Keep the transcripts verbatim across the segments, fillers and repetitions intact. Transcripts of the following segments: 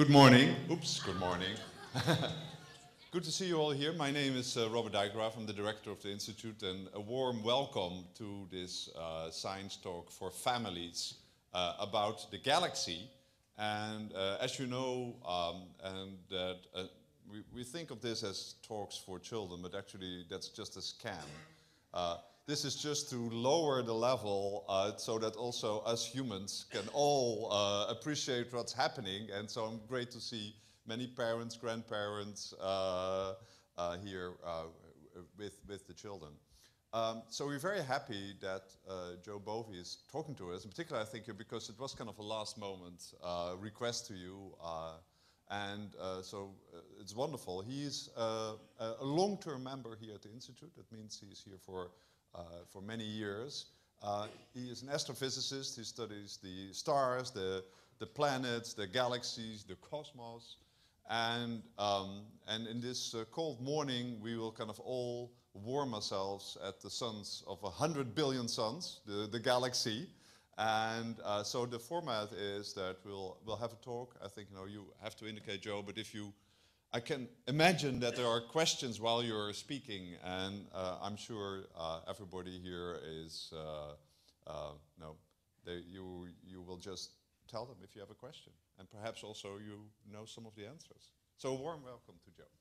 Good morning. Oops, good morning. Good to see you all here. My name is uh, Robert Dijkgraaf. I'm the director of the Institute, and a warm welcome to this uh, science talk for families uh, about the galaxy. And uh, as you know, um, and that uh, we, we think of this as talks for children, but actually that's just a scam. Uh, this is just to lower the level uh, so that also us humans can all uh, appreciate what's happening. And so I'm great to see many parents, grandparents uh, uh, here uh, with, with the children. Um, so we're very happy that uh, Joe Bovy is talking to us. In particular, I think because it was kind of a last moment uh, request to you. Uh, and uh, so uh, it's wonderful. He's uh, a long-term member here at the Institute. That means he's here for, uh, for many years. Uh, he is an astrophysicist. He studies the stars, the, the planets, the galaxies, the cosmos. And, um, and in this uh, cold morning, we will kind of all warm ourselves at the suns of a hundred billion suns, the, the galaxy. And uh, so the format is that we'll, we'll have a talk. I think you know you have to indicate, Joe, but if you, I can imagine that there are questions while you're speaking, and uh, I'm sure uh, everybody here is, uh, uh, no, they, you, you will just tell them if you have a question. And perhaps also you know some of the answers. So a warm welcome to Joe.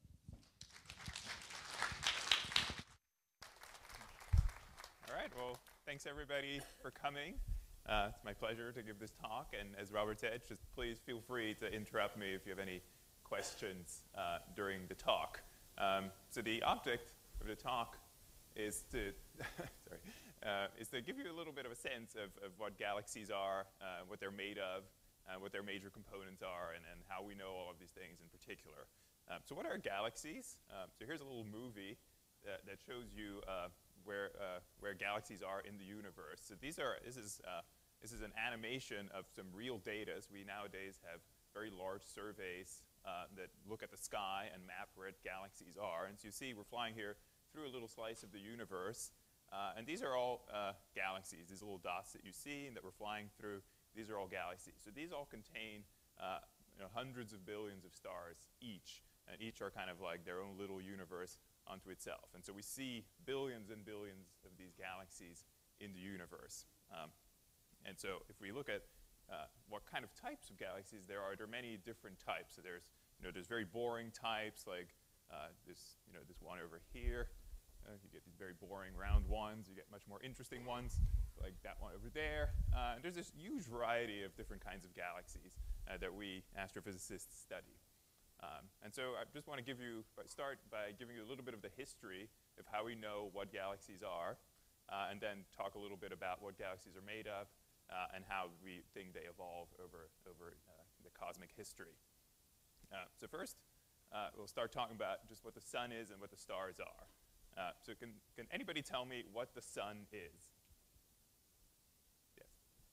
All right, well, thanks everybody for coming. Uh, it's my pleasure to give this talk, and as Robert said, just please feel free to interrupt me if you have any questions uh, during the talk. Um, so the object of the talk is to, sorry, uh, is to give you a little bit of a sense of, of what galaxies are, uh, what they're made of, uh, what their major components are, and, and how we know all of these things in particular. Um, so what are galaxies? Um, so here's a little movie that, that shows you uh, where, uh, where galaxies are in the universe. So these are, this is, uh, this is an animation of some real data. So we nowadays have very large surveys uh, that look at the sky and map where galaxies are. And so you see we're flying here through a little slice of the universe. Uh, and these are all uh, galaxies, these little dots that you see and that we're flying through. These are all galaxies. So these all contain uh, you know, hundreds of billions of stars each. And each are kind of like their own little universe onto itself. And so we see billions and billions of these galaxies in the universe. Um, and so if we look at uh, what kind of types of galaxies there are, there are many different types. So there's, you know, there's very boring types, like uh, this, you know, this one over here. Uh, you get these very boring round ones. You get much more interesting ones, like that one over there. Uh, and there's this huge variety of different kinds of galaxies uh, that we astrophysicists study. Um, and so I just want to give you, start by giving you a little bit of the history of how we know what galaxies are, uh, and then talk a little bit about what galaxies are made of, uh, and how we think they evolve over, over uh, the cosmic history. Uh, so first, uh, we'll start talking about just what the sun is and what the stars are. Uh, so can, can anybody tell me what the sun is? Yes.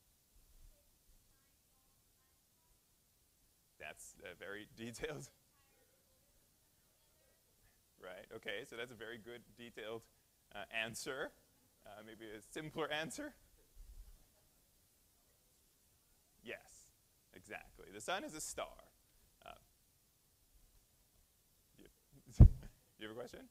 That's uh, very detailed. Right, okay, so that's a very good detailed uh, answer. Uh, maybe a simpler answer? Yes, exactly. The sun is a star. Uh, you, you have a question?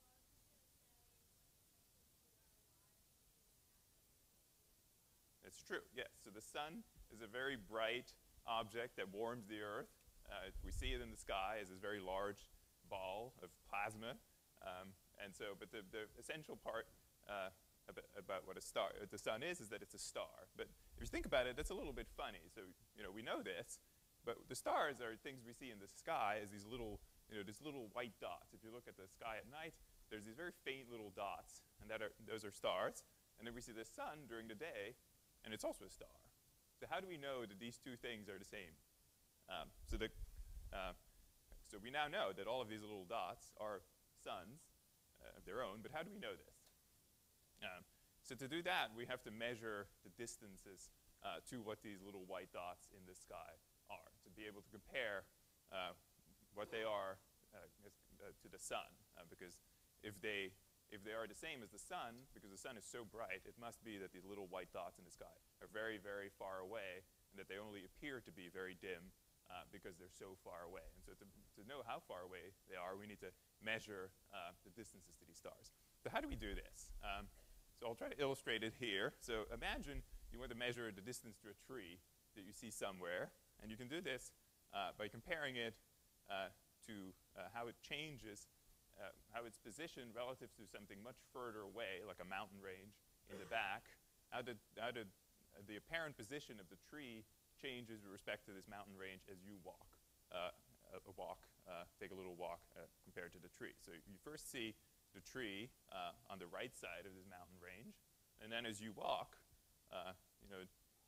It's true, yes. So the sun is a very bright object that warms the Earth. Uh, we see it in the sky as this very large ball of plasma. Um, and so, but the, the essential part uh, about, about what a star, what the sun is, is that it's a star. But if you think about it, that's a little bit funny. So, you know, we know this, but the stars are things we see in the sky as these little, you know, these little white dots. If you look at the sky at night, there's these very faint little dots, and that are, those are stars. And then we see the sun during the day, and it's also a star. So how do we know that these two things are the same? Um, so, the, uh, so we now know that all of these little dots are suns uh, of their own, but how do we know this? Um, so to do that, we have to measure the distances uh, to what these little white dots in the sky are, to be able to compare uh, what they are uh, as, uh, to the sun, uh, because if they If they are the same as the sun, because the sun is so bright, it must be that these little white dots in the sky are very, very far away, and that they only appear to be very dim uh, because they're so far away. And so to, to know how far away they are, we need to measure uh, the distances to these stars. So how do we do this? Um, so I'll try to illustrate it here. So imagine you want to measure the distance to a tree that you see somewhere, and you can do this uh, by comparing it uh, to uh, how it changes, uh, how it's positioned relative to something much further away, like a mountain range in the back. How did, how did uh, the apparent position of the tree changes with respect to this mountain range as you walk, uh, a, a walk, uh, take a little walk uh, compared to the tree. So you first see the tree uh, on the right side of this mountain range, and then as you walk, uh, you know,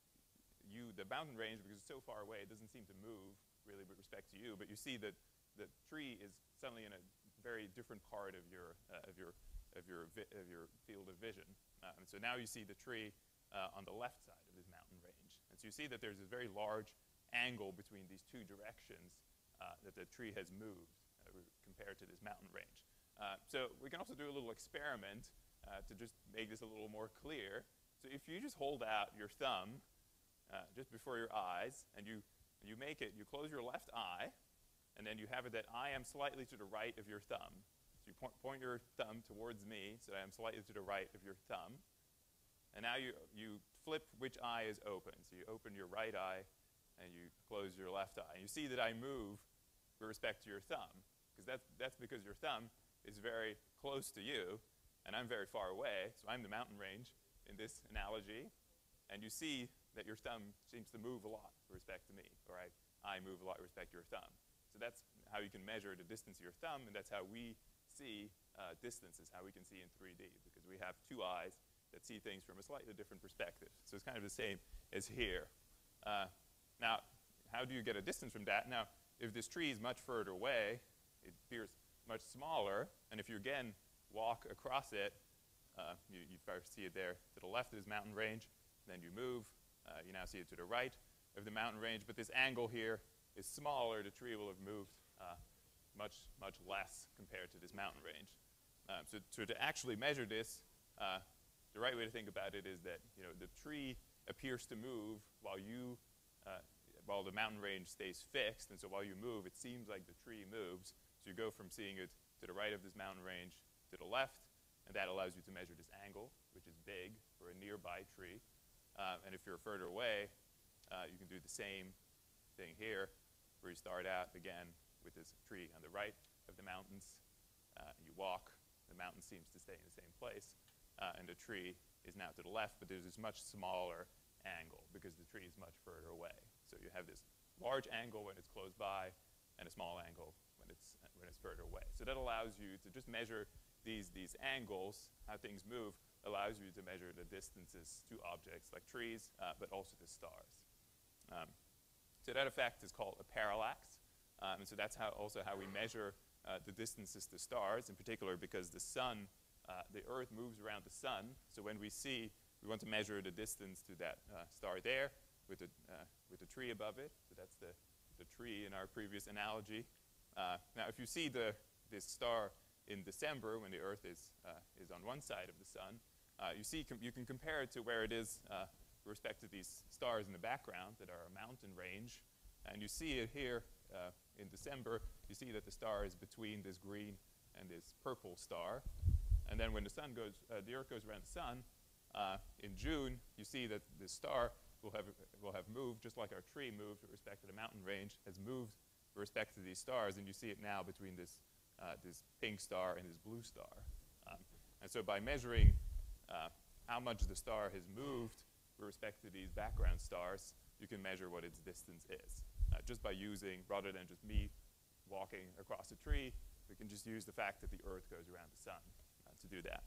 you, the mountain range, because it's so far away, it doesn't seem to move really with respect to you, but you see that the tree is suddenly in a very different part of your, uh, of your, of your, vi of your field of vision. Um, and so now you see the tree uh, on the left side of this mountain range. And so you see that there's a very large angle between these two directions uh, that the tree has moved uh, compared to this mountain range. Uh, so we can also do a little experiment uh, to just make this a little more clear. So if you just hold out your thumb uh, just before your eyes, and you, you make it, you close your left eye, and then you have it that I am slightly to the right of your thumb. So you point, point your thumb towards me, so I am slightly to the right of your thumb. And now you, you flip which eye is open. So you open your right eye, and you close your left eye. And you see that I move with respect to your thumb, because that's, that's because your thumb is very close to you, and I'm very far away, so I'm the mountain range in this analogy. And you see that your thumb seems to move a lot with respect to me, or I, I move a lot with respect to your thumb. So that's how you can measure the distance of your thumb, and that's how we see uh, distances, how we can see in three D, because we have two eyes that see things from a slightly different perspective. So it's kind of the same as here. Uh, now, how do you get a distance from that? Now, if this tree is much further away, it appears much smaller, and if you again walk across it, uh, you, you first see it there to the left of this mountain range, then you move, uh, you now see it to the right of the mountain range, but this angle here is smaller. The tree will have moved uh, much, much less compared to this mountain range. Um, so, so to actually measure this, uh, the right way to think about it is that, you know, the tree appears to move while you, uh, while the mountain range stays fixed, and so while you move, it seems like the tree moves. So you go from seeing it to the right of this mountain range to the left, and that allows you to measure this angle, which is big for a nearby tree. Um, and if you're further away, uh, you can do the same thing here, where you start out again with this tree on the right of the mountains. Uh, you walk, the mountain seems to stay in the same place, uh, and the tree is now to the left, but there's this much smaller angle because the tree is much further away. So you have this large angle when it's close by, and a small angle when it's, when it's further away. So that allows you to just measure these, these angles, how things move, allows you to measure the distances to objects like trees, uh, but also to stars. Um, so that effect is called a parallax. Um, and so that's how, also how we measure uh, the distances to stars, in particular because the sun, uh, the Earth moves around the sun. So when we see, we want to measure the distance to that uh, star there with the, uh, with the tree above it. So that's the, the tree in our previous analogy. Uh, now, if you see the, this star in December when the Earth is, uh, is on one side of the sun, uh, you see you can compare it to where it is uh, with respect to these stars in the background that are a mountain range. And you see it here uh, in December. You see that the star is between this green and this purple star. And then when the sun goes, uh, the Earth goes around the sun, uh, in June, you see that the star will have, will have moved, just like our tree moved with respect to the mountain range, has moved with respect to these stars. And you see it now between this, uh, this pink star and this blue star. Um, and so by measuring uh, how much the star has moved with respect to these background stars, you can measure what its distance is. Uh, just by using, rather than just me walking across a tree, we can just use the fact that the Earth goes around the sun uh, to do that.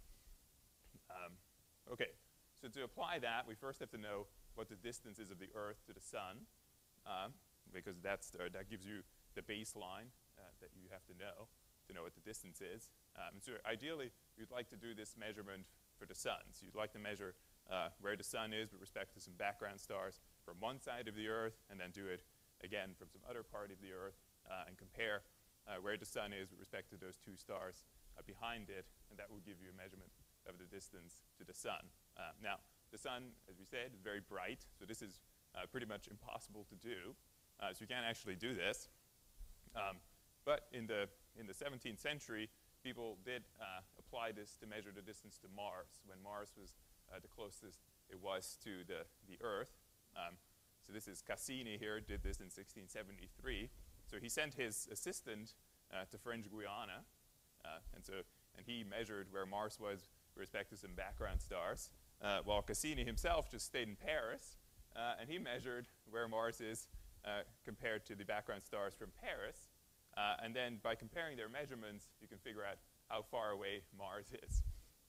Um, okay, so to apply that, we first have to know what the distance is of the Earth to the sun, um, because that's the, that gives you the baseline uh, that you have to know to know what the distance is. Um, and so ideally, you'd like to do this measurement for the sun. So you'd like to measure uh, where the sun is with respect to some background stars from one side of the Earth, and then do it again from some other part of the Earth, uh, and compare uh, where the sun is with respect to those two stars uh, behind it, and that will give you a measurement of the distance to the sun. Uh, now, the sun, as we said, is very bright, so this is uh, pretty much impossible to do. Uh, so you can't actually do this. Um, but in the, in the seventeenth century, people did uh, apply this to measure the distance to Mars, when Mars was uh, the closest it was to the, the Earth. Um, so this is Cassini here, did this in sixteen seventy-three. So he sent his assistant uh, to French Guiana, uh, and so and he measured where Mars was with respect to some background stars, uh, while Cassini himself just stayed in Paris, uh, and he measured where Mars is uh, compared to the background stars from Paris. Uh, and then by comparing their measurements, you can figure out how far away Mars is.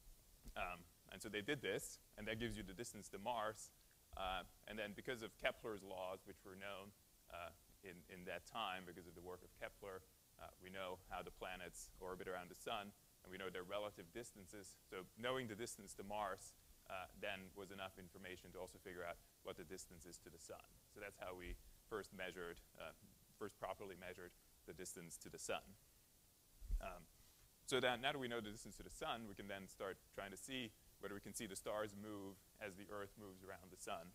Um, and so they did this, and that gives you the distance to Mars. Uh, and then because of Kepler's laws, which were known uh, in, in that time because of the work of Kepler, uh, we know how the planets orbit around the sun, and we know their relative distances. So knowing the distance to Mars uh, then was enough information to also figure out what the distance is to the sun. So that's how we first measured, uh, first properly measured the distance to the sun. Um, so then, now that we know the distance to the sun, we can then start trying to see whether we can see the stars move as the Earth moves around the sun.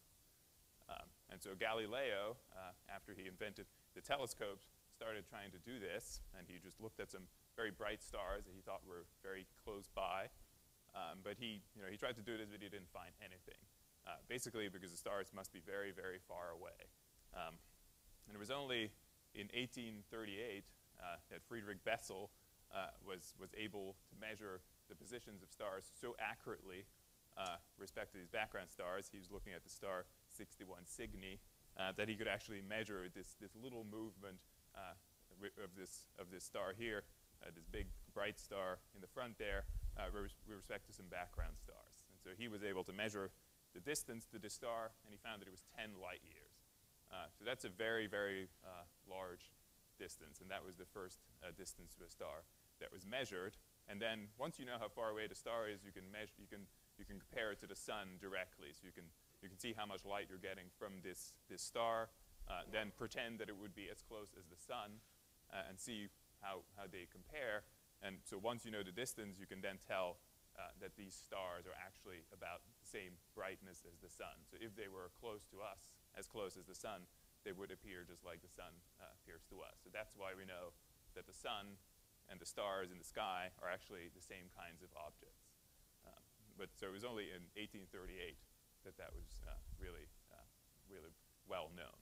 Um, and so Galileo, uh, after he invented the telescopes, started trying to do this, and he just looked at some very bright stars that he thought were very close by. Um, but he, you know, he tried to do this, but he didn't find anything. Uh, basically because the stars must be very, very far away. Um, and it was only in eighteen thirty-eight uh, that Friedrich Bessel uh, was, was able to measure the positions of stars so accurately uh, with respect to these background stars. He was looking at the star sixty-one Cygni, uh, that he could actually measure this, this little movement uh, of, this, of this star here, uh, this big bright star in the front there, uh, with respect to some background stars. And so he was able to measure the distance to this star, and he found that it was ten light years. Uh, so that's a very, very uh, large distance, and that was the first uh, distance to a star that was measured. And then once you know how far away the star is, you can measure, you can, you can compare it to the sun directly. So you can, you can see how much light you're getting from this, this star, uh, then pretend that it would be as close as the sun, uh, and see how, how they compare. And so once you know the distance, you can then tell uh, that these stars are actually about the same brightness as the sun. So if they were close to us, as close as the sun, they would appear just like the sun uh, appears to us. So that's why we know that the sun and the stars in the sky are actually the same kinds of objects. Um, but so it was only in eighteen thirty-eight that that was uh, really, uh, really well known.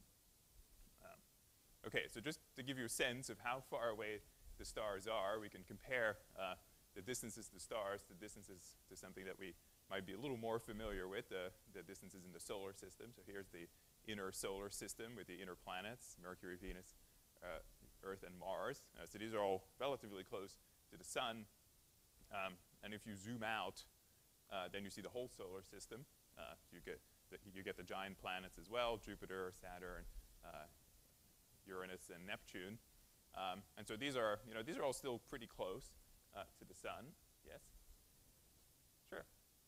Um, okay, so just to give you a sense of how far away the stars are, we can compare uh, the distances to stars to distances to something that we might be a little more familiar with, uh, the distances in the solar system. So here's the inner solar system with the inner planets, Mercury, Venus, uh, Earth, and Mars. Uh, so these are all relatively close to the sun. Um, and if you zoom out, uh, then you see the whole solar system. Uh, you, get the, you get the giant planets as well, Jupiter, Saturn, uh, Uranus, and Neptune. Um, and so these are, you know, these are all still pretty close uh, to the sun. Yes? Sure.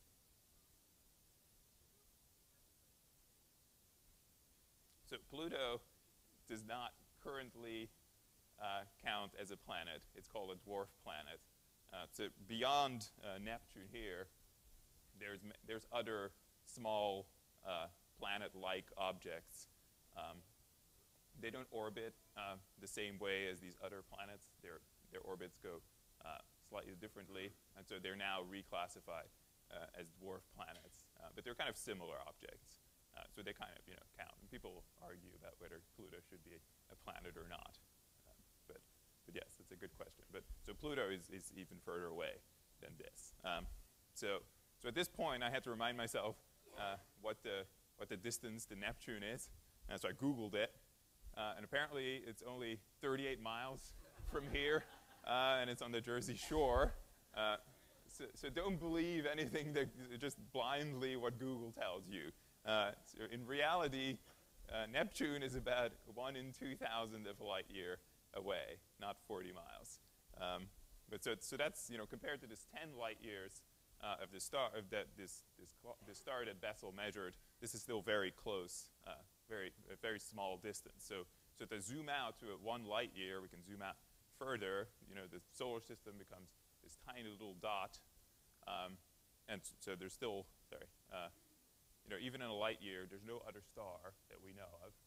So Pluto does not currently uh, count as a planet. It's called a dwarf planet. Uh, so beyond uh, Neptune here, there's, there's other small uh, planet-like objects. Um, they don't orbit uh, the same way as these other planets. Their, their orbits go uh, slightly differently, and so they're now reclassified uh, as dwarf planets. Uh, but they're kind of similar objects. Uh, so they kind of, you know, count. And people argue about whether Pluto should be a planet or not. Um, but, but yes, that's a good question. But so Pluto is, is even further away than this. Um, so, so at this point, I had to remind myself uh, what the what the distance to Neptune is. And so I Googled it, uh, and apparently it's only thirty-eight miles from here, uh, and it's on the Jersey Shore. Uh, so, so don't believe anything that just blindly what Google tells you. Uh, so in reality, uh, Neptune is about one in two thousand of a light year away, not forty miles. Um, but so, so that's, you know, compared to this ten light years uh, of the star of that this this this star that Bessel measured, this is still very close, uh, very a very small distance. So so to zoom out to a one light year, we can zoom out further. You know, the solar system becomes this tiny little dot, um, and so there's still sorry. Uh, You know, even in a light year, there's no other star that we know of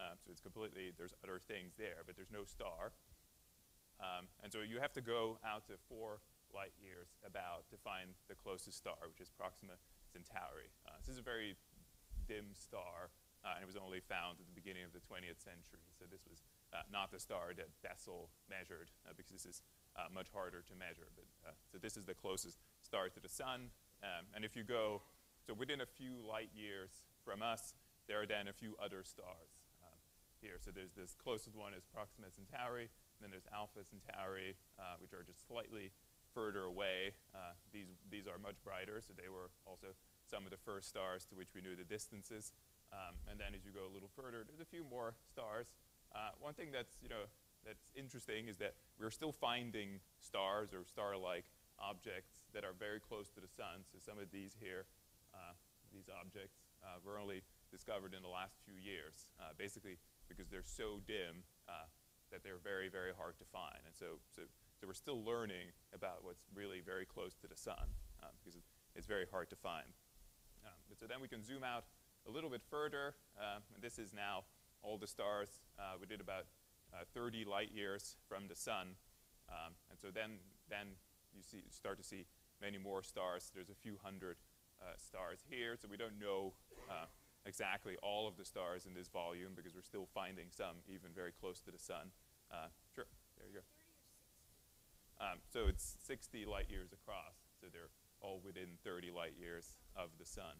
Uh, so it's completely, there's other things there, but there's no star. Um, and so you have to go out to four light years about to find the closest star, which is Proxima Centauri. Uh, this is a very dim star, uh, and it was only found at the beginning of the twentieth century. So this was uh, not the star that Bessel measured, uh, because this is uh, much harder to measure. But, uh, so this is the closest star to the sun. Um, and if you go, so within a few light years from us, there are then a few other stars uh, here. So there's this closest one is Proxima Centauri, and then there's Alpha Centauri, uh, which are just slightly further away. Uh, these, these are much brighter, so they were also some of the first stars to which we knew the distances. Um, and then as you go a little further, there's a few more stars. Uh, one thing that's, you know, that's interesting is that we're still finding stars or star-like objects that are very close to the sun. So some of these here, uh, these objects, uh, were only discovered in the last few years, uh, basically because they're so dim uh, that they're very, very hard to find. And so, so, so we're still learning about what's really very close to the sun, uh, because it, it's very hard to find. Um, but so then we can zoom out a little bit further, uh, and this is now all the stars. Uh, we did about uh, thirty light years from the sun, um, and so then, then you see, start to see many more stars. There's a few hundred uh, stars here, so we don't know uh, exactly all of the stars in this volume because we're still finding some even very close to the sun. Uh, sure, there you go. Um, so it's sixty light years across, so they're all within thirty light years of the sun.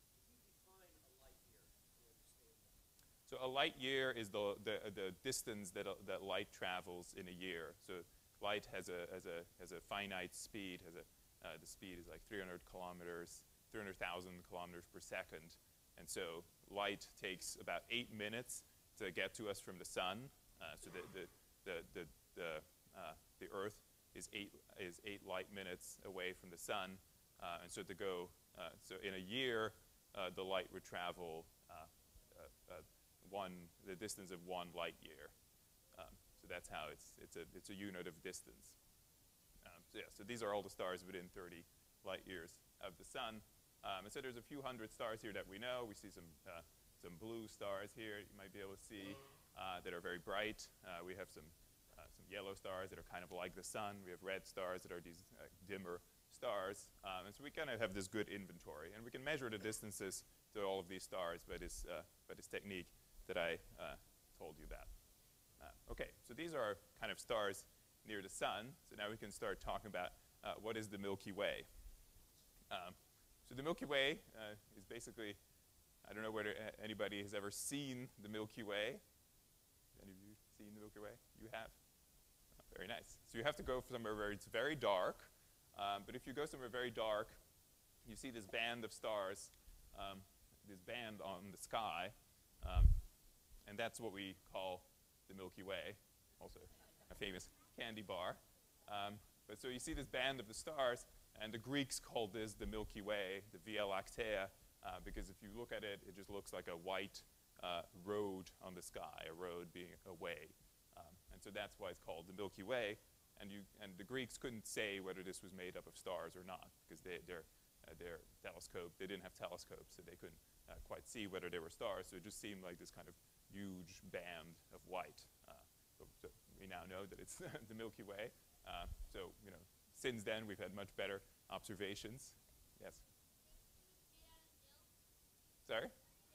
So a light year is the, the, the distance that, uh, that light travels in a year. So light has a, has a, has a finite speed. Has a, uh, the speed is like three hundred kilometers, three hundred thousand kilometers per second. And so light takes about eight minutes to get to us from the sun. Uh, so the, the, the, the, the, uh, the Earth is eight, is eight light minutes away from the sun. Uh, and so to go, uh, so in a year, uh, the light would travel uh, uh, uh, one, the distance of one light year. Um, so that's how it's, it's, a, it's a unit of distance. Um, so yeah, so these are all the stars within thirty light years of the sun. Um, and so there's a few hundred stars here that we know. We see some, uh, some blue stars here you might be able to see uh, that are very bright. Uh, we have some, uh, some yellow stars that are kind of like the sun. We have red stars that are these uh, dimmer stars. Um, and so we kind of have this good inventory. And we can measure the distances to all of these stars by this, uh, by this technique that I uh, told you about. Uh, okay, so these are kind of stars near the sun. So now we can start talking about uh, what is the Milky Way. Um, so the Milky Way uh, is basically, I don't know whether anybody has ever seen the Milky Way. Any of you seen the Milky Way? You have? Oh, very nice. So you have to go somewhere where it's very dark. Um, but if you go somewhere very dark, you see this band of stars, um, this band on the sky. Um, and that's what we call the Milky Way, also a famous candy bar. Um, but so you see this band of the stars, and the Greeks called this the Milky Way, the Via Lactea, uh, because if you look at it, it just looks like a white uh, road on the sky, a road being a way. Um, and so that's why it's called the Milky Way. And, you, and the Greeks couldn't say whether this was made up of stars or not, because they, their, uh, their telescope, they didn't have telescopes, so they couldn't uh, quite see whether they were stars. So it just seemed like this kind of huge band of white. Uh, so, so we now know that it's the Milky Way. Uh, so, you know, since then we've had much better observations. Yes? Sorry?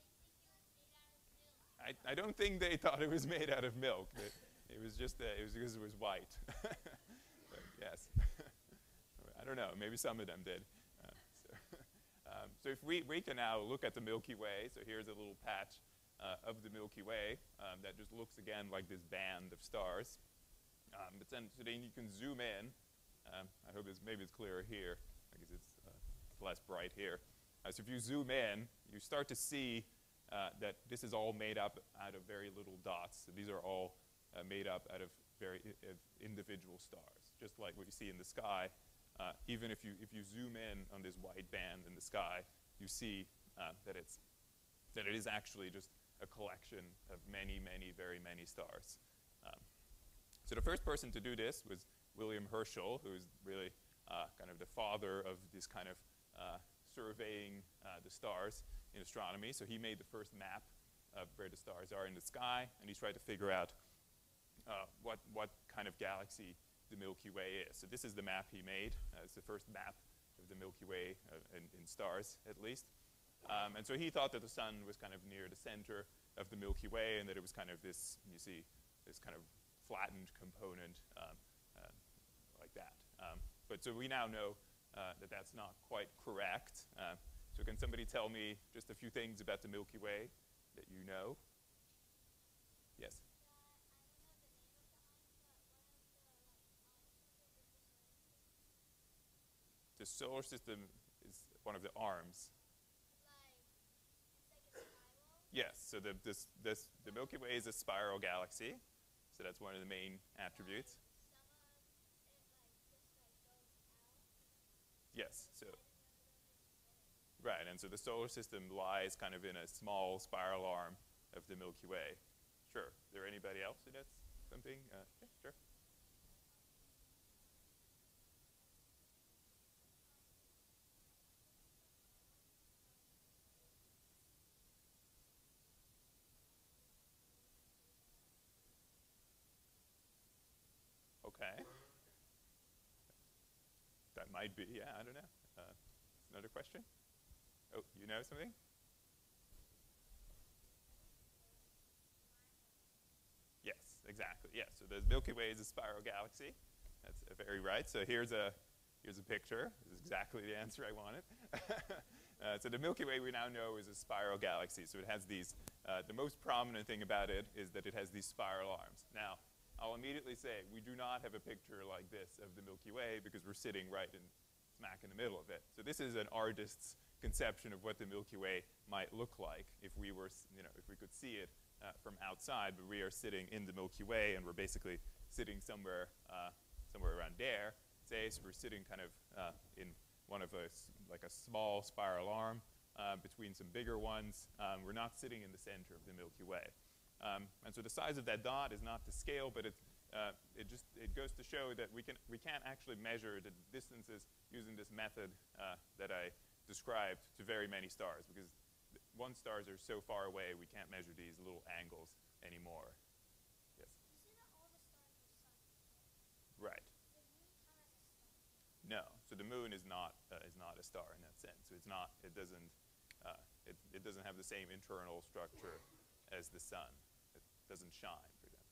I, I don't think they thought it was made out of milk. It, it was just, uh, it was because it was white. But yes. I don't know, maybe some of them did. Uh, so, um, so if we, we can now look at the Milky Way, so here's a little patch Uh, of the Milky Way um, that just looks again like this band of stars. Um, but then, so then you can zoom in. Um, I hope it's, maybe it's clearer here because it's, uh, it's less bright here. Uh, so if you zoom in, you start to see uh, that this is all made up out of very little dots. So these are all uh, made up out of very I of individual stars, just like what you see in the sky. Uh, even if you, if you zoom in on this white band in the sky, you see uh, that, it's, that it is actually just a collection of many, many, very many stars. Um, so the first person to do this was William Herschel, who is really uh, kind of the father of this kind of uh, surveying uh, the stars in astronomy. So he made the first map of where the stars are in the sky, and he's tried to figure out uh, what, what kind of galaxy the Milky Way is. So this is the map he made. Uh, it's the first map of the Milky Way uh, in, in stars, at least. Um, and so he thought that the sun was kind of near the center of the Milky Way, and that it was kind of this, you see, this kind of flattened component um, uh, like that. Um, but so we now know uh, that that's not quite correct. Uh, so can somebody tell me just a few things about the Milky Way that you know? Yes? The solar system is one of the arms. Yes, so the, this, this, the Milky Way is a spiral galaxy, so that's one of the main attributes. Yes, so, right, and so the solar system lies kind of in a small spiral arm of the Milky Way. Sure, is there anybody else who that's something? Uh, yeah, sure. Okay. That might be, yeah, I don't know. Uh, another question? Oh, you know something? Yes, exactly, yes. So the Milky Way is a spiral galaxy. That's very right. So here's a, here's a picture. This is exactly the answer I wanted. uh, so the Milky Way we now know is a spiral galaxy. So it has these, uh, the most prominent thing about it is that it has these spiral arms. Now, I'll immediately say we do not have a picture like this of the Milky Way because we're sitting right in smack in the middle of it. So this is an artist's conception of what the Milky Way might look like if we were, you know, if we could see it uh, from outside, but we are sitting in the Milky Way and we're basically sitting somewhere, uh, somewhere around there. Say, so we're sitting kind of uh, in one of a, like a small spiral arm uh, between some bigger ones. Um, we're not sitting in the center of the Milky Way. Um, and so the size of that dot is not to scale, but it, uh, it just it goes to show that we, can, we can't actually measure the distances using this method uh, that I described to very many stars, because one stars are so far away we can't measure these little angles anymore. Yes? You say that all the stars are sun. Right. Does the moon count as a star? No. So the moon is not, uh, is not a star in that sense. So it's not, it doesn't, uh, it, it doesn't have the same internal structure as the sun. It doesn't shine, for example.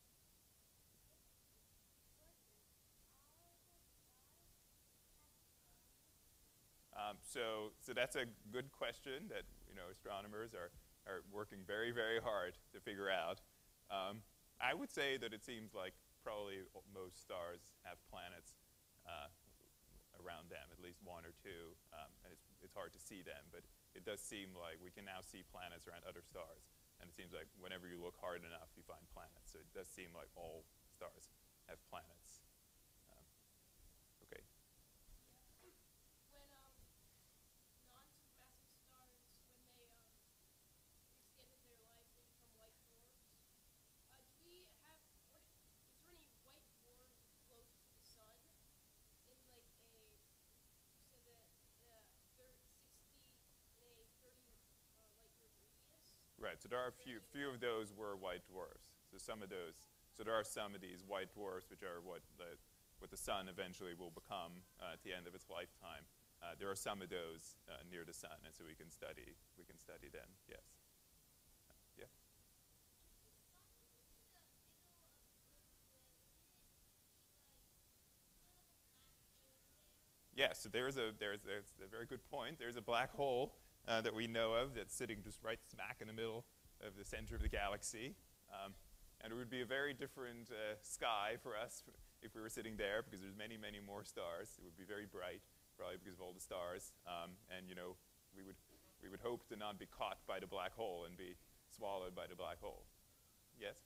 Um, so, so that's a good question that, you know, astronomers are, are working very, very hard to figure out. Um, I would say that it seems like probably most stars have planets uh, around them, at least one or two. Um, and it's, it's hard to see them, but it does seem like we can now see planets around other stars. And it seems like whenever you look hard enough, you find planets. So it does seem like all stars have planets. Um, okay. When um, non-supermassive stars, when they um, extended their life, they become white dwarfs. Uh, do we have, what, is there any white dwarfs close to the sun in like a, you said that uh, they're sixty in a thirty uh, light year radius? Right, so there are a few, few of those were white dwarfs. So some of those, so there are some of these white dwarfs which are what the, what the sun eventually will become uh, at the end of its lifetime. Uh, there are some of those uh, near the sun, and so we can study, we can study them, yes. Uh, yeah? Yeah, so there's a, there's, there's a very good point. There's a black hole uh, that we know of that's sitting just right smack in the middle of the center of the galaxy. Um, and it would be a very different uh, sky for us if we were sitting there, because there's many, many more stars. It would be very bright, probably because of all the stars. Um, and, you know, we would, we would hope to not be caught by the black hole and be swallowed by the black hole. Yes?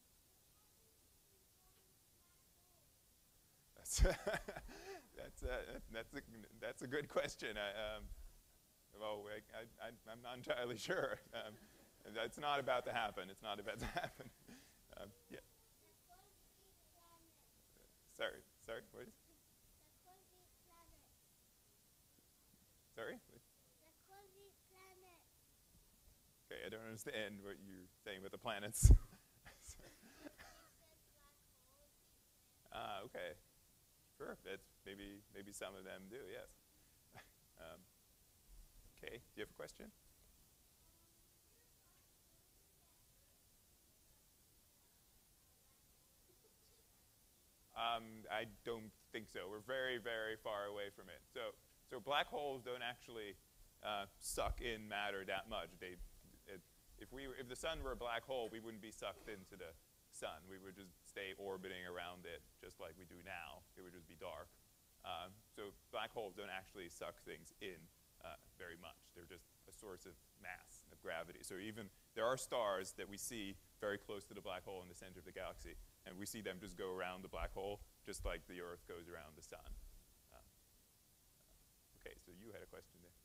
That's, that's, uh, that's, a, that's a good question. I, um, well, I, I, I'm not entirely sure. Um, it's not about to happen. It's not about to happen. Um, yeah. Sorry, sorry, what is Sorry? The cozy planet. Okay, I don't understand what you're saying with the planets. Ah, okay. Sure, that's maybe maybe some of them do, yes. um, okay, do you have a question? Um, I don't think so. We're very, very far away from it. So, so black holes don't actually uh, suck in matter that much. They, it, if we, if the sun were a black hole, we wouldn't be sucked into the sun. We would just stay orbiting around it, just like we do now. It would just be dark. Um, so black holes don't actually suck things in uh, very much. They're just a source of mass, of gravity. So even there are stars that we see very close to the black hole in the center of the galaxy, and we see them just go around the black hole, just like the Earth goes around the sun. Um, okay, so you had a question there.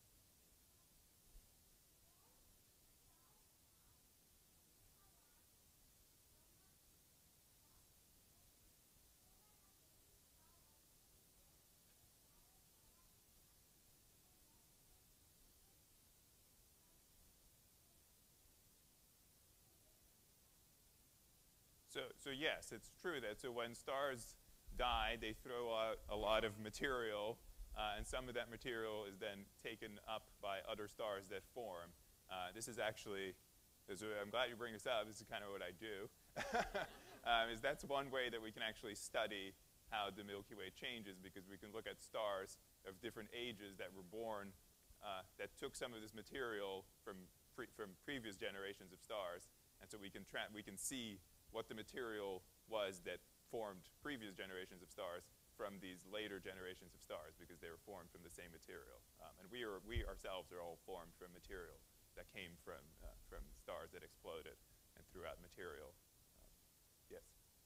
So, so yes, it's true that so when stars die, they throw out a lot of material, uh, and some of that material is then taken up by other stars that form. Uh, this is actually, so I'm glad you bring this up. This is kind of what I do. um, is that's one way that we can actually study how the Milky Way changes, because we can look at stars of different ages that were born uh, that took some of this material from pre from previous generations of stars, and so we can tra we can see what the material was that formed previous generations of stars from these later generations of stars, because they were formed from the same material. Um, and we, are, we ourselves are all formed from material that came from, uh, from stars that exploded and threw out material. Um, yes?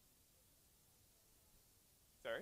Sorry?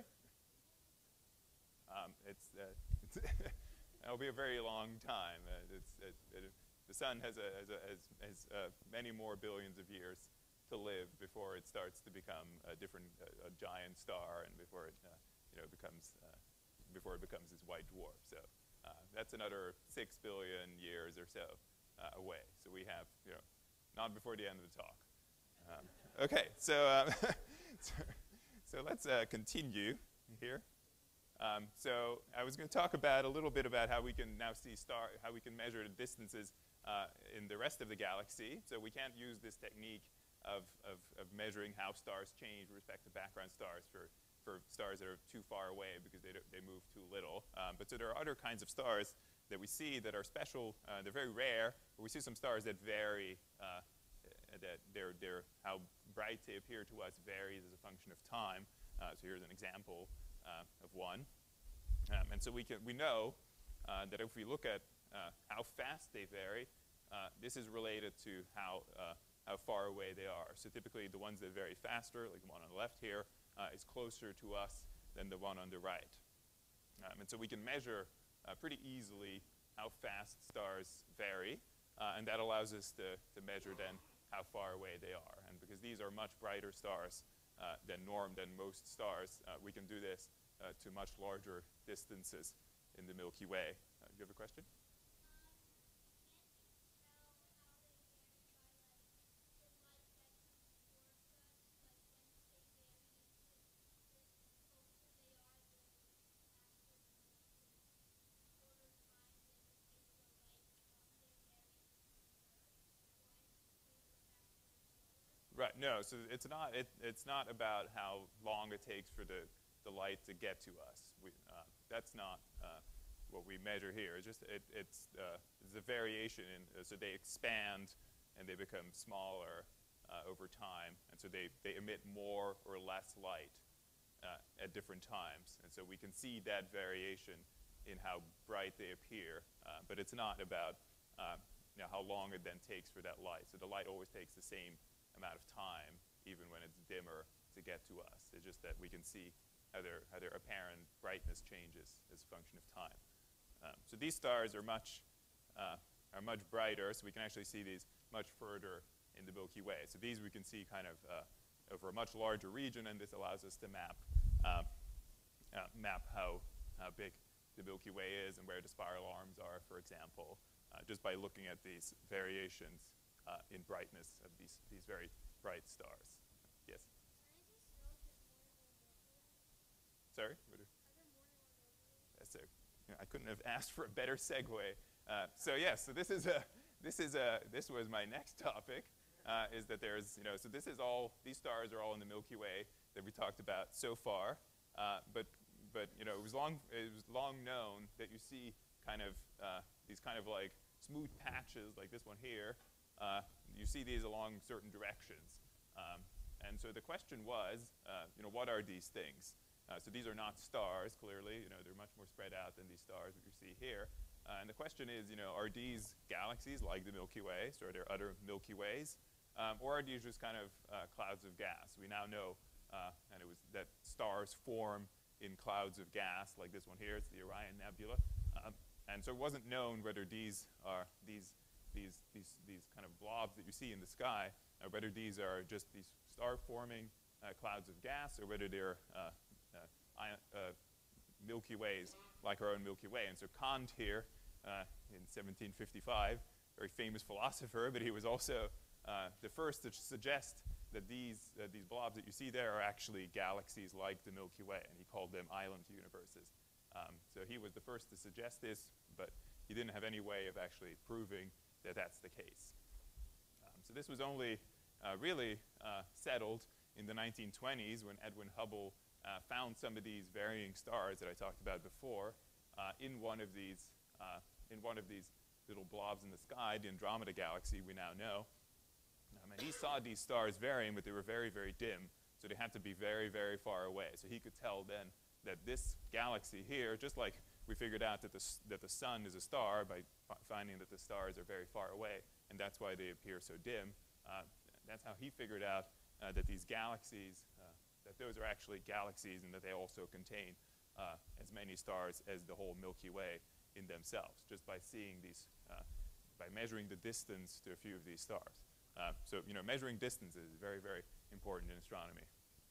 Um, it's, uh, it's it'll be a very long time. Uh, it's, it, it, the sun has, a, has, a, has, has uh, many more billions of years to live before it starts to become a different, uh, a giant star, and before it, uh, you know, becomes, uh, before it becomes this white dwarf. So uh, that's another six billion years or so uh, away. So we have, you know, not before the end of the talk. Um, okay, so, um, so, so let's uh, continue here. Um, so I was going to talk about a little bit about how we can now see star, how we can measure the distances uh, in the rest of the galaxy. So we can't use this technique Of, of, of measuring how stars change with respect to background stars for, for stars that are too far away, because they, they move too little. Um, but so there are other kinds of stars that we see that are special. Uh, they're very rare, but we see some stars that vary, uh, that they're, they're, how bright they appear to us varies as a function of time. Uh, so here's an example uh, of one. Um, and so we, can, we know uh, that if we look at uh, how fast they vary, uh, this is related to how uh, how far away they are. So typically the ones that vary faster, like the one on the left here, uh, is closer to us than the one on the right. Um, and so we can measure uh, pretty easily how fast stars vary, uh, and that allows us to, to measure then how far away they are. And because these are much brighter stars uh, than norm, than most stars, uh, we can do this uh, to much larger distances in the Milky Way. Uh, do you have a question? Right. No. So it's not. It, it's not about how long it takes for the the light to get to us. We, uh, that's not uh, what we measure here. It's just it, it's uh, it's a variation in. Uh, so they expand and they become smaller uh, over time, and so they they emit more or less light uh, at different times, and so we can see that variation in how bright they appear. Uh, but it's not about uh, you know, how long it then takes for that light. So the light always takes the same amount of time, even when it's dimmer, to get to us. It's just that we can see how their, how their apparent brightness changes as a function of time. Um, so these stars are much, uh, are much brighter, so we can actually see these much further in the Milky Way. So these we can see kind of uh, over a much larger region, and this allows us to map, uh, uh, map how, how big the Milky Way is and where the spiral arms are, for example, uh, just by looking at these variations uh, in brightness of these, these very bright stars. Yes? Sorry? What are, that's a, you know, I couldn't have asked for a better segue. Uh, so yes, so this is a, this is a, this was my next topic, uh, is that there's, you know, so this is all, these stars are all in the Milky Way that we talked about so far, uh, but, but, you know, it was long, it was long known that you see kind of, uh, these kind of like smooth patches, like this one here, uh, you see these along certain directions. Um, and so the question was, uh, you know, what are these things? Uh, so these are not stars, clearly. You know, they're much more spread out than these stars that you see here. Uh, and the question is, you know, are these galaxies like the Milky Way, so are there other Milky Ways, um, or are these just kind of uh, clouds of gas? We now know, uh, and it was that stars form in clouds of gas, like this one here. It's the Orion Nebula. Um, and so it wasn't known whether these are these these these these kind of blobs that you see in the sky, uh, whether these are just these star-forming uh, clouds of gas, or whether they're uh, Uh, uh, Milky Ways, like our own Milky Way. And so Kant here, uh, in seventeen fifty-five, very famous philosopher, but he was also uh, the first to suggest that these, uh, these blobs that you see there are actually galaxies like the Milky Way, and he called them island universes. Um, so he was the first to suggest this, but he didn't have any way of actually proving that that's the case. Um, so this was only uh, really uh, settled in the nineteen twenties when Edwin Hubble Uh, found some of these varying stars that I talked about before uh, in one of these uh, in one of these little blobs in the sky, the Andromeda Galaxy, we now know. Um, and he saw these stars varying, but they were very, very dim, so they had to be very, very far away. So he could tell then that this galaxy here, just like we figured out that the, that the sun is a star by finding that the stars are very far away, and that's why they appear so dim. Uh, that's how he figured out uh, that these galaxies, uh, that those are actually galaxies and that they also contain uh, as many stars as the whole Milky Way in themselves, just by seeing these, uh, by measuring the distance to a few of these stars. Uh, so, you know, measuring distance is very, very important in astronomy.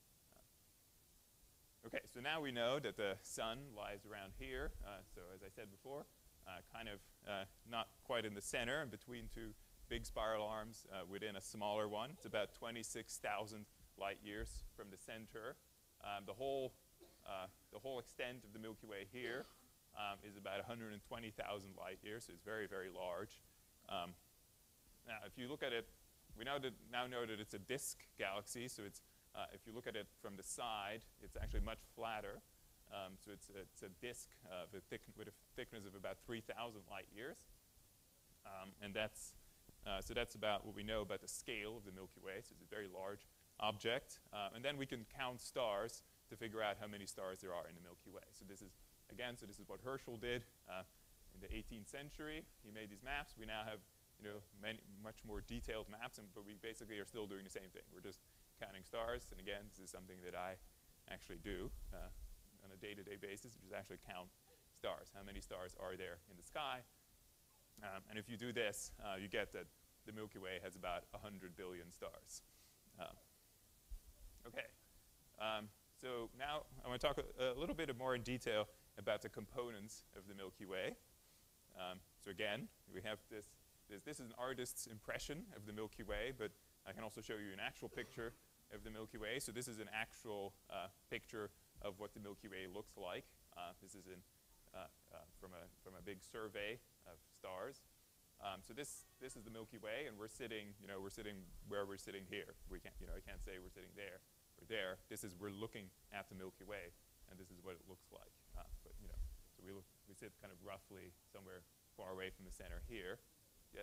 Uh, okay, so now we know that the sun lies around here. Uh, so as I said before, uh, kind of uh, not quite in the center, and between two big spiral arms uh, within a smaller one. It's about twenty-six thousand light years from the center. Um, the whole uh, the whole extent of the Milky Way here um, is about one hundred twenty thousand light years, so it's very, very large. Um, now, if you look at it, we now, that, now know that it's a disk galaxy, so it's, uh, if you look at it from the side, it's actually much flatter. Um, so it's a, it's a disk uh, with, thick, with a thickness of about three thousand light years. Um, and that's, uh, so that's about what we know about the scale of the Milky Way, so it's a very large object, uh, and then we can count stars to figure out how many stars there are in the Milky Way. So this is, again, so this is what Herschel did uh, in the eighteenth century. He made these maps. We now have, you know, many, much more detailed maps, and, but we basically are still doing the same thing. We're just counting stars, and again, this is something that I actually do uh, on a day-to-day basis, which is actually count stars. How many stars are there in the sky? Um, and if you do this, uh, you get that the Milky Way has about one hundred billion stars. Uh, Okay, um, so now I want to talk a, a little bit more in detail about the components of the Milky Way. Um, so again, we have this, this, this is an artist's impression of the Milky Way, but I can also show you an actual picture of the Milky Way. So this is an actual uh, picture of what the Milky Way looks like. Uh, this is in, uh, uh, from, a, from a big survey of stars. Um, so this, this is the Milky Way, and we're sitting, you know, we're sitting where we're sitting here. We can't, you know, I can't say we're sitting there. We're there. This is, we're looking at the Milky Way, and this is what it looks like. Uh, but, you know, so we look, we sit kind of roughly somewhere far away from the center here. Yes?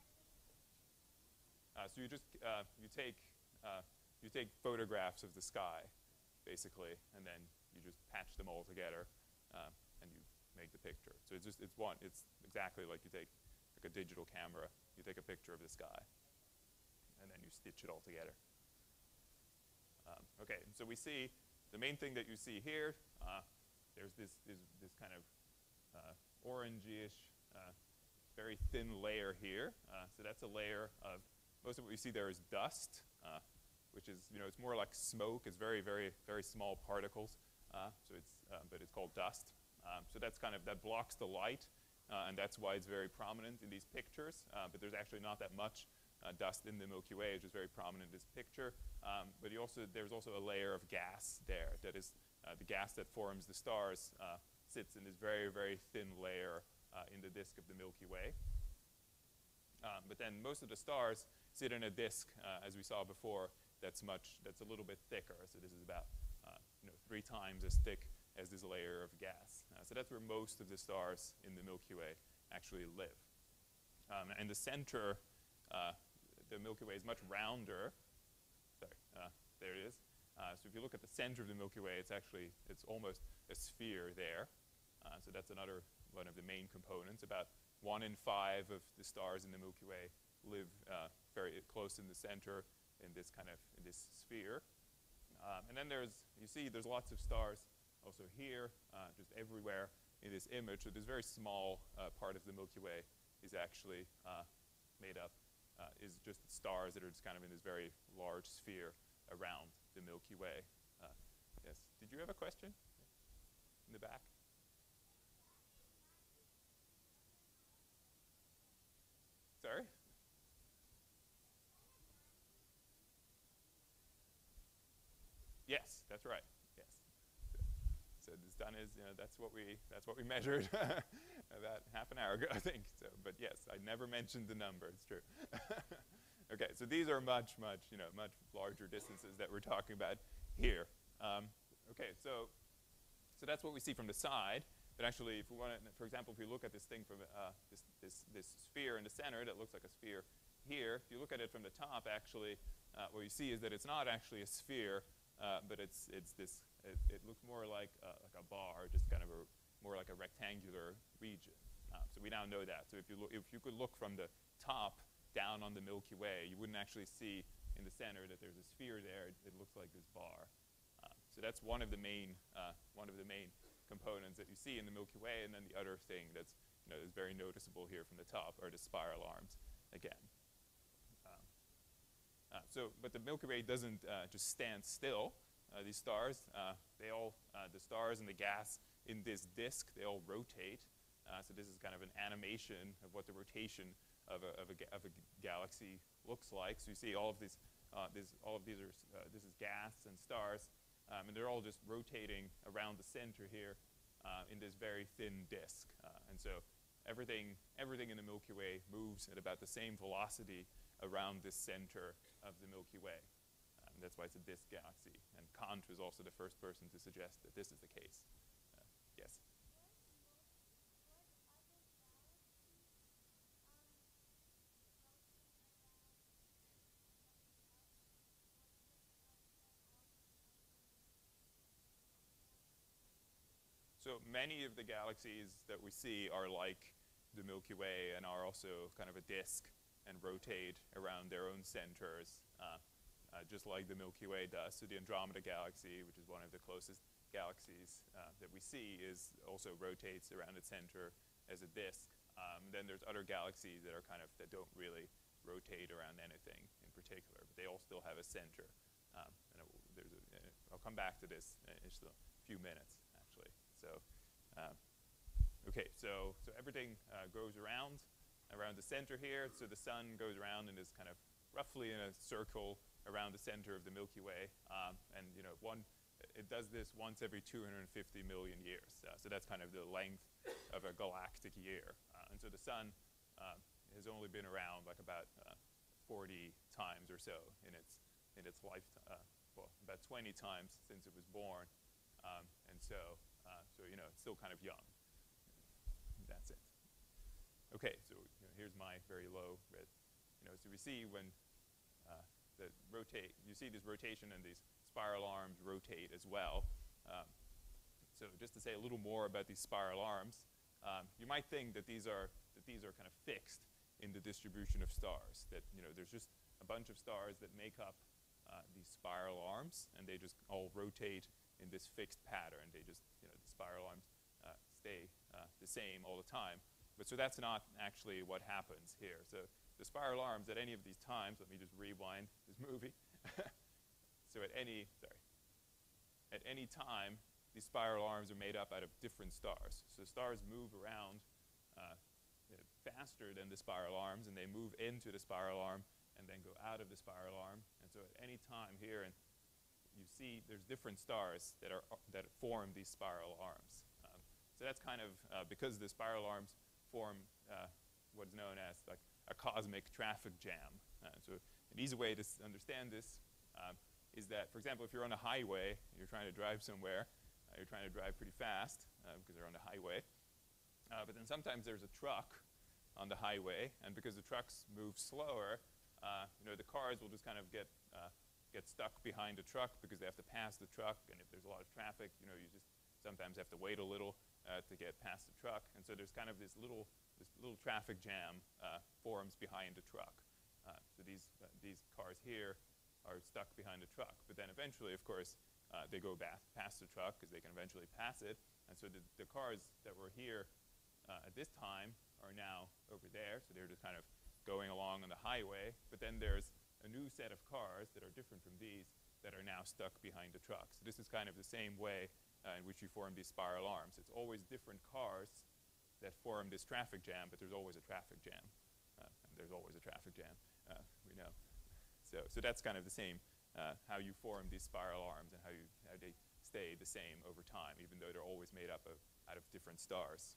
Uh, so you just, uh, you take, uh, you take photographs of the sky, basically, and then you just patch them all together, uh, and you make the picture. So it's just, it's one, it's exactly like you take like a digital camera, you take a picture of the sky, and then you stitch it all together. Um, okay, so we see the main thing that you see here, uh, there's this, this, this kind of uh, orangey-ish, uh, very thin layer here. Uh, so that's a layer of, most of what you see there is dust, uh, which is, you know, it's more like smoke. It's very, very, very small particles. Uh, so it's, uh, but it's called dust. Um, so that's kind of, that blocks the light, uh, and that's why it's very prominent in these pictures. Uh, but there's actually not that much uh, dust in the Milky Way, which is very prominent in this picture. Um, but you also, there's also a layer of gas there. That is, uh, the gas that forms the stars uh, sits in this very, very thin layer uh, in the disk of the Milky Way. Um, but then most of the stars sit in a disk, uh, as we saw before, that's much, that's a little bit thicker. So this is about, uh, you know, three times as thick as this layer of gas. Uh, so that's where most of the stars in the Milky Way actually live. Um, and the center, uh, the Milky Way is much rounder. Sorry, uh, there it is. Uh, so if you look at the center of the Milky Way, it's actually, it's almost a sphere there. Uh, so that's another one of the main components. About one in five of the stars in the Milky Way live uh, very close in the center in this kind of, in this sphere. Um, and then there's, you see there's lots of stars also here, uh, just everywhere in this image. So this very small uh, part of the Milky Way is actually uh, made up, uh, is just stars that are just kind of in this very large sphere around the Milky Way. Uh, yes, did you have a question in the back? Sorry? Yes, that's right. Yes. So, so this done is, you know, that's what we that's what we measured about half an hour ago, I think. So, but yes, I never mentioned the number. It's true. Okay, so these are much, much, you know, much larger distances that we're talking about here. Um, okay, so so that's what we see from the side. But actually, if we want to, for example, if we look at this thing from uh, this, this, this sphere in the center that looks like a sphere here, if you look at it from the top, actually, uh, what you see is that it's not actually a sphere, uh, but it's, it's this, it, it looks more like, uh, like a bar, just kind of a, more like a rectangular region. Uh, so we now know that. So if you, look, if you could look from the top down on the Milky Way, you wouldn't actually see in the center that there's a sphere there. It, it looks like this bar. Uh, so that's one of the main, uh, one of the main components that you see in the Milky Way, and then the other thing that's, you know, is very noticeable here from the top are the spiral arms again. Um, uh, so, but the Milky Way doesn't uh, just stand still. Uh, these stars, uh, they all, uh, the stars and the gas in this disk, they all rotate. Uh, so this is kind of an animation of what the rotation of a, of a, of a galaxy looks like. So you see all of these, uh, this, all of these are, uh, this is gas and stars. Um, and they're all just rotating around the center here uh, in this very thin disk. Uh, and so everything, everything in the Milky Way moves at about the same velocity around this center of the Milky Way. Um, that's why it's a disk galaxy. And Kant was also the first person to suggest that this is the case. Uh, yes? So many of the galaxies that we see are like the Milky Way and are also kind of a disk and rotate around their own centers, uh, uh, just like the Milky Way does. So the Andromeda Galaxy, which is one of the closest galaxies uh, that we see, is also rotates around its center as a disk. Um, then there's other galaxies that are kind of, that don't really rotate around anything in particular, but they all still have a center. Um, and it, there's a, I'll come back to this in just a few minutes, actually. So, uh, okay, so, so everything uh, goes around, around the center here. So the sun goes around and is kind of roughly in a circle around the center of the Milky Way. Um, and, you know, one, it does this once every two hundred fifty million years. Uh, so that's kind of the length of a galactic year. Uh, and so the sun uh, has only been around like about uh, forty times or so in its, in its lifetime, uh, well, about twenty times since it was born. Um, and so, Uh, so, you know, it's still kind of young. That's it. Okay, so you know, here's my very low red. You know, so we see when uh, the rotate, you see this rotation and these spiral arms rotate as well. Um, so just to say a little more about these spiral arms, um, you might think that these are that these are kind of fixed in the distribution of stars. That, you know, there's just a bunch of stars that make up uh, these spiral arms, and they just all rotate in this fixed pattern. They just, you know, the spiral arms uh, stay uh, the same all the time. But so that's not actually what happens here. So the spiral arms at any of these times, let me just rewind this movie. So at any, sorry, at any time, these spiral arms are made up out of different stars. So stars move around uh, you know, faster than the spiral arms, and they move into the spiral arm and then go out of the spiral arm. And so at any time here, and you see there's different stars that are that form these spiral arms. Um, so that's kind of uh, because the spiral arms form uh, what is known as like a cosmic traffic jam. Uh, so an easy way to s understand this um, is that, for example, if you're on a highway and you're trying to drive somewhere, uh, you're trying to drive pretty fast uh, because you're on the highway. Uh, but then sometimes there's a truck on the highway, and because the trucks move slower, uh, you know, the cars will just kind of get uh, get stuck behind the truck because they have to pass the truck, and if there's a lot of traffic, you know, you just sometimes have to wait a little uh, to get past the truck, and so there's kind of this little this little traffic jam uh, forms behind the truck. Uh, so these uh, these cars here are stuck behind the truck, but then eventually, of course, uh, they go back past the truck because they can eventually pass it, and so the, the cars that were here uh, at this time are now over there, so they're just kind of going along on the highway, but then there's a new set of cars that are different from these that are now stuck behind the truck. So this is kind of the same way uh, in which you form these spiral arms. It's always different cars that form this traffic jam, but there's always a traffic jam. Uh, and there's always a traffic jam, uh, we know. So, so that's kind of the same, uh, how you form these spiral arms and how, you, how they stay the same over time, even though they're always made up of, out of different stars.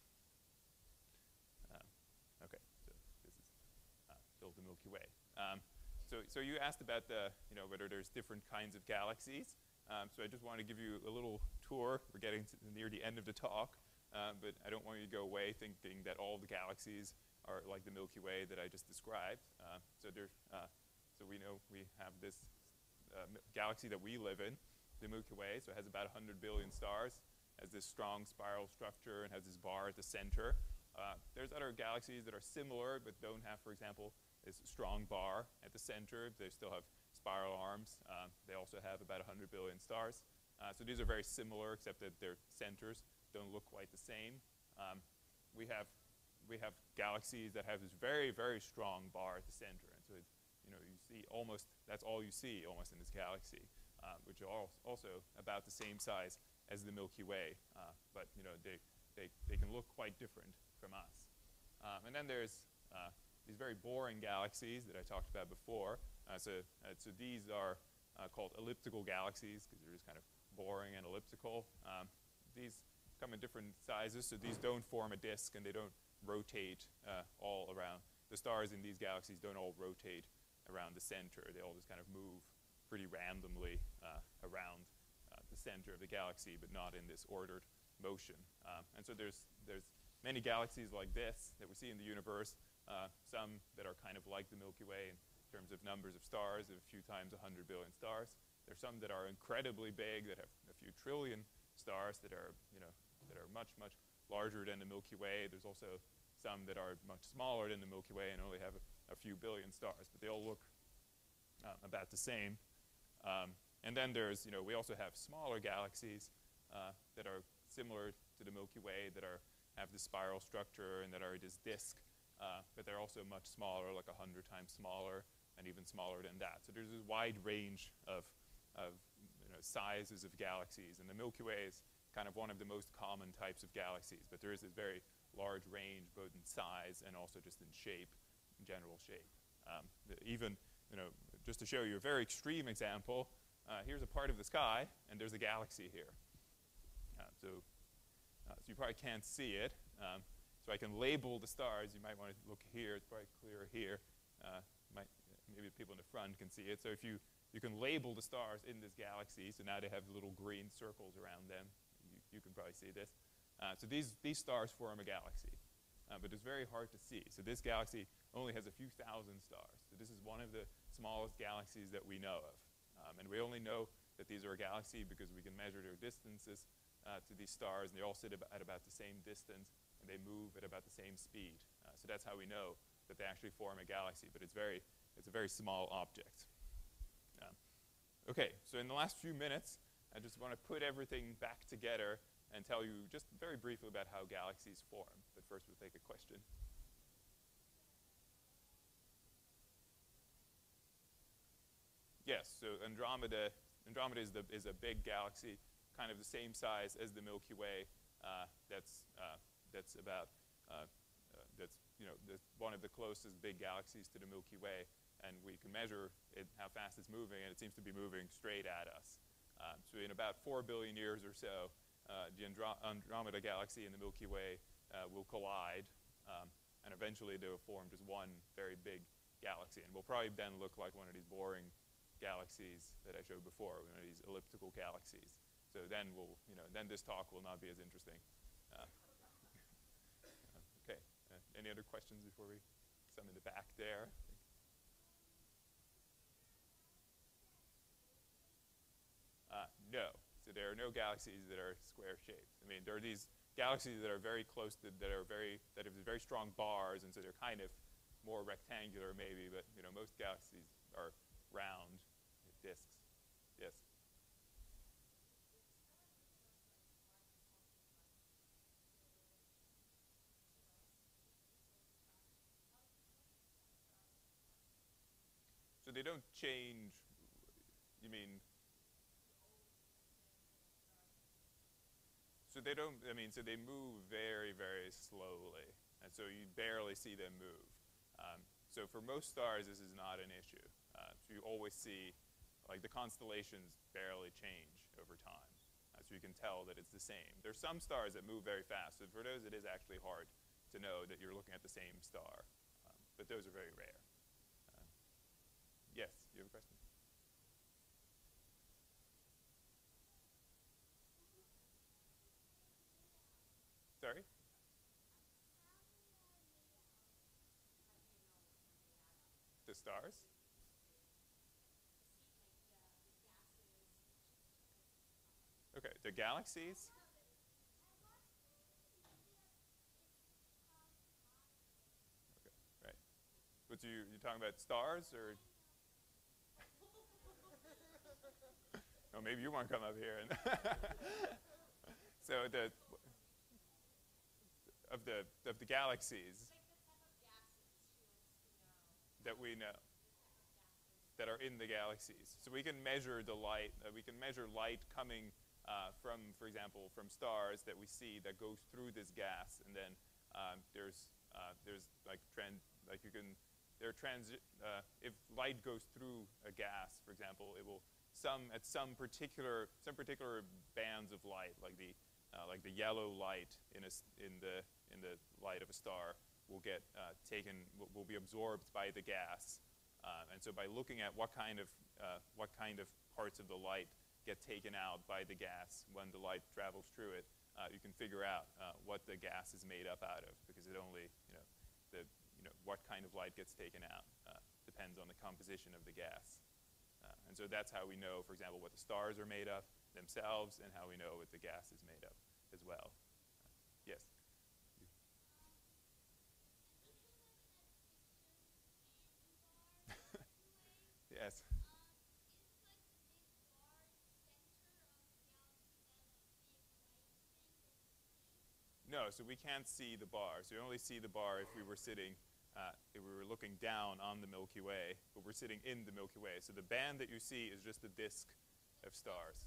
Uh, okay, so this is uh, still the Milky Way. Um, so, so you asked about the, you know, whether there's different kinds of galaxies. Um, so I just want to give you a little tour. We're getting to near the end of the talk, uh, but I don't want you to go away thinking that all the galaxies are like the Milky Way that I just described. Uh, so there, uh, so we know we have this uh, galaxy that we live in, the Milky Way. So it has about one hundred billion stars, has this strong spiral structure, and has this bar at the center. Uh, there's other galaxies that are similar but don't have, for example, this strong bar at the center. They still have spiral arms. Uh, they also have about one hundred billion stars. Uh, so these are very similar, except that their centers don't look quite the same. Um, we have we have galaxies that have this very, very strong bar at the center, and so it's, you know, you see almost that's all you see almost in this galaxy, uh, which are also about the same size as the Milky Way, uh, but you know they they they can look quite different from us. Um, and then there's uh, these very boring galaxies that I talked about before. Uh, so, uh, so these are uh, called elliptical galaxies because they're just kind of boring and elliptical. Um, these come in different sizes, so these don't form a disk and they don't rotate uh, all around. The stars in these galaxies don't all rotate around the center. They all just kind of move pretty randomly uh, around uh, the center of the galaxy, but not in this ordered motion. Um, and so there's, there's many galaxies like this that we see in the universe. Uh, some that are kind of like the Milky Way in terms of numbers of stars, a few times one hundred billion stars. There's some that are incredibly big, that have a few trillion stars that are, you know, that are much, much larger than the Milky Way. There's also some that are much smaller than the Milky Way and only have a, a few billion stars, but they all look uh, about the same. Um, and then there's, you know, we also have smaller galaxies uh, that are similar to the Milky Way, that are have this spiral structure and that are this disk. Uh, but they're also much smaller, like a hundred times smaller, and even smaller than that. So there's a wide range of, of you know, sizes of galaxies, and the Milky Way is kind of one of the most common types of galaxies. But there is this very large range, both in size and also just in shape, in general shape. Um, even, you know, just to show you a very extreme example, uh, here's a part of the sky, and there's a galaxy here. Uh, so, uh, so you probably can't see it. Um, So I can label the stars. You might want to look here. It's probably clearer here. Uh, might, maybe the people in the front can see it. So if you, you can label the stars in this galaxy, so now they have little green circles around them. You, you can probably see this. Uh, so these, these stars form a galaxy, uh, but it's very hard to see. So this galaxy only has a few thousand stars. So this is one of the smallest galaxies that we know of. Um, and we only know that these are a galaxy because we can measure their distances uh, to these stars, and they all sit ab at about the same distance, and they move at about the same speed. Uh, so that's how we know that they actually form a galaxy, but it's, very, it's a very small object. Um, okay, so in the last few minutes, I just want to put everything back together and tell you just very briefly about how galaxies form. But first we'll take a question. Yes, so Andromeda, Andromeda is, the, is a big galaxy, kind of the same size as the Milky Way. Uh, that's uh, That's about, uh, uh, that's, you know, the, one of the closest big galaxies to the Milky Way. and we can measure it, how fast it's moving, and it seems to be moving straight at us. Um, so in about four billion years or so, uh, the Andro Andromeda Galaxy and the Milky Way uh, will collide, um, and eventually they will form just one very big galaxy. And we'll probably then look like one of these boring galaxies that I showed before, one of these elliptical galaxies. So then we'll, you know, then this talk will not be as interesting. Uh, okay, uh, any other questions before we, some in the back there? Uh, no. So there are no galaxies that are square-shaped. I mean, there are these galaxies that are very close to, that are very, that have very strong bars, and so they're kind of more rectangular maybe, but, you know, most galaxies are round disks. Yes? So they don't change, you mean? So they don't, I mean, so they move very, very slowly. And so you barely see them move. Um, so for most stars, this is not an issue. Uh, so you always see, like the constellations barely change over time. Uh, so you can tell that it's the same. There's some stars that move very fast. So for those, it is actually hard to know that you're looking at the same star. Um, but those are very rare. Uh, yes, you have a question? Sorry? The stars? Okay, the galaxies? Okay, right. But you, you're talking about stars, or? Oh, maybe you want to come up here. And so the, of the, of the galaxies that we know, that are in the galaxies. So we can measure the light, uh, we can measure light coming uh, from, for example, from stars that we see that goes through this gas, and then um, there's, uh, there's like trend, like you can, there are transi uh, if light goes through a gas, for example, it will, some, at some particular, some particular bands of light, like the, uh, like the yellow light in, a, in, the, in the light of a star will get uh, taken, will, will be absorbed by the gas. Uh, and so by looking at what kind of, uh, what kind of parts of the light get taken out by the gas when the light travels through it, uh, you can figure out uh, what the gas is made up out of, because it only, you know, the, you know, what kind of light gets taken out uh, depends on the composition of the gas. Uh, and so that's how we know, for example, what the stars are made of themselves, and how we know what the gas is made of as well. Uh, yes? Yes. No, so we can't see the bar. So we only see the bar if we were sitting, uh, if we were looking down on the Milky Way, but we're sitting in the Milky Way. So the band that you see is just the disk of stars.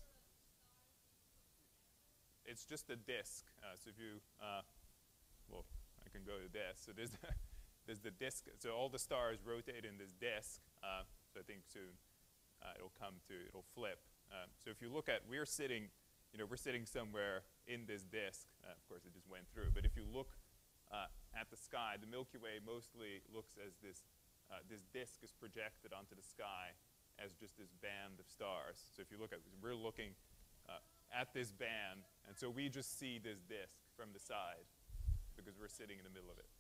It's just a disk. Uh, so if you, uh, well, I can go to this. So there's the, there's the disk. So all the stars rotate in this disk. Uh, so I think soon uh, it'll come to, it'll flip. Um, so if you look at, we're sitting, you know, we're sitting somewhere in this disk. Uh, of course, it just went through. But if you look uh, at the sky, the Milky Way mostly looks as this, uh, this disk is projected onto the sky as just this band of stars. So if you look at, we're looking uh, at this band, and so we just see this disk from the side because we're sitting in the middle of it.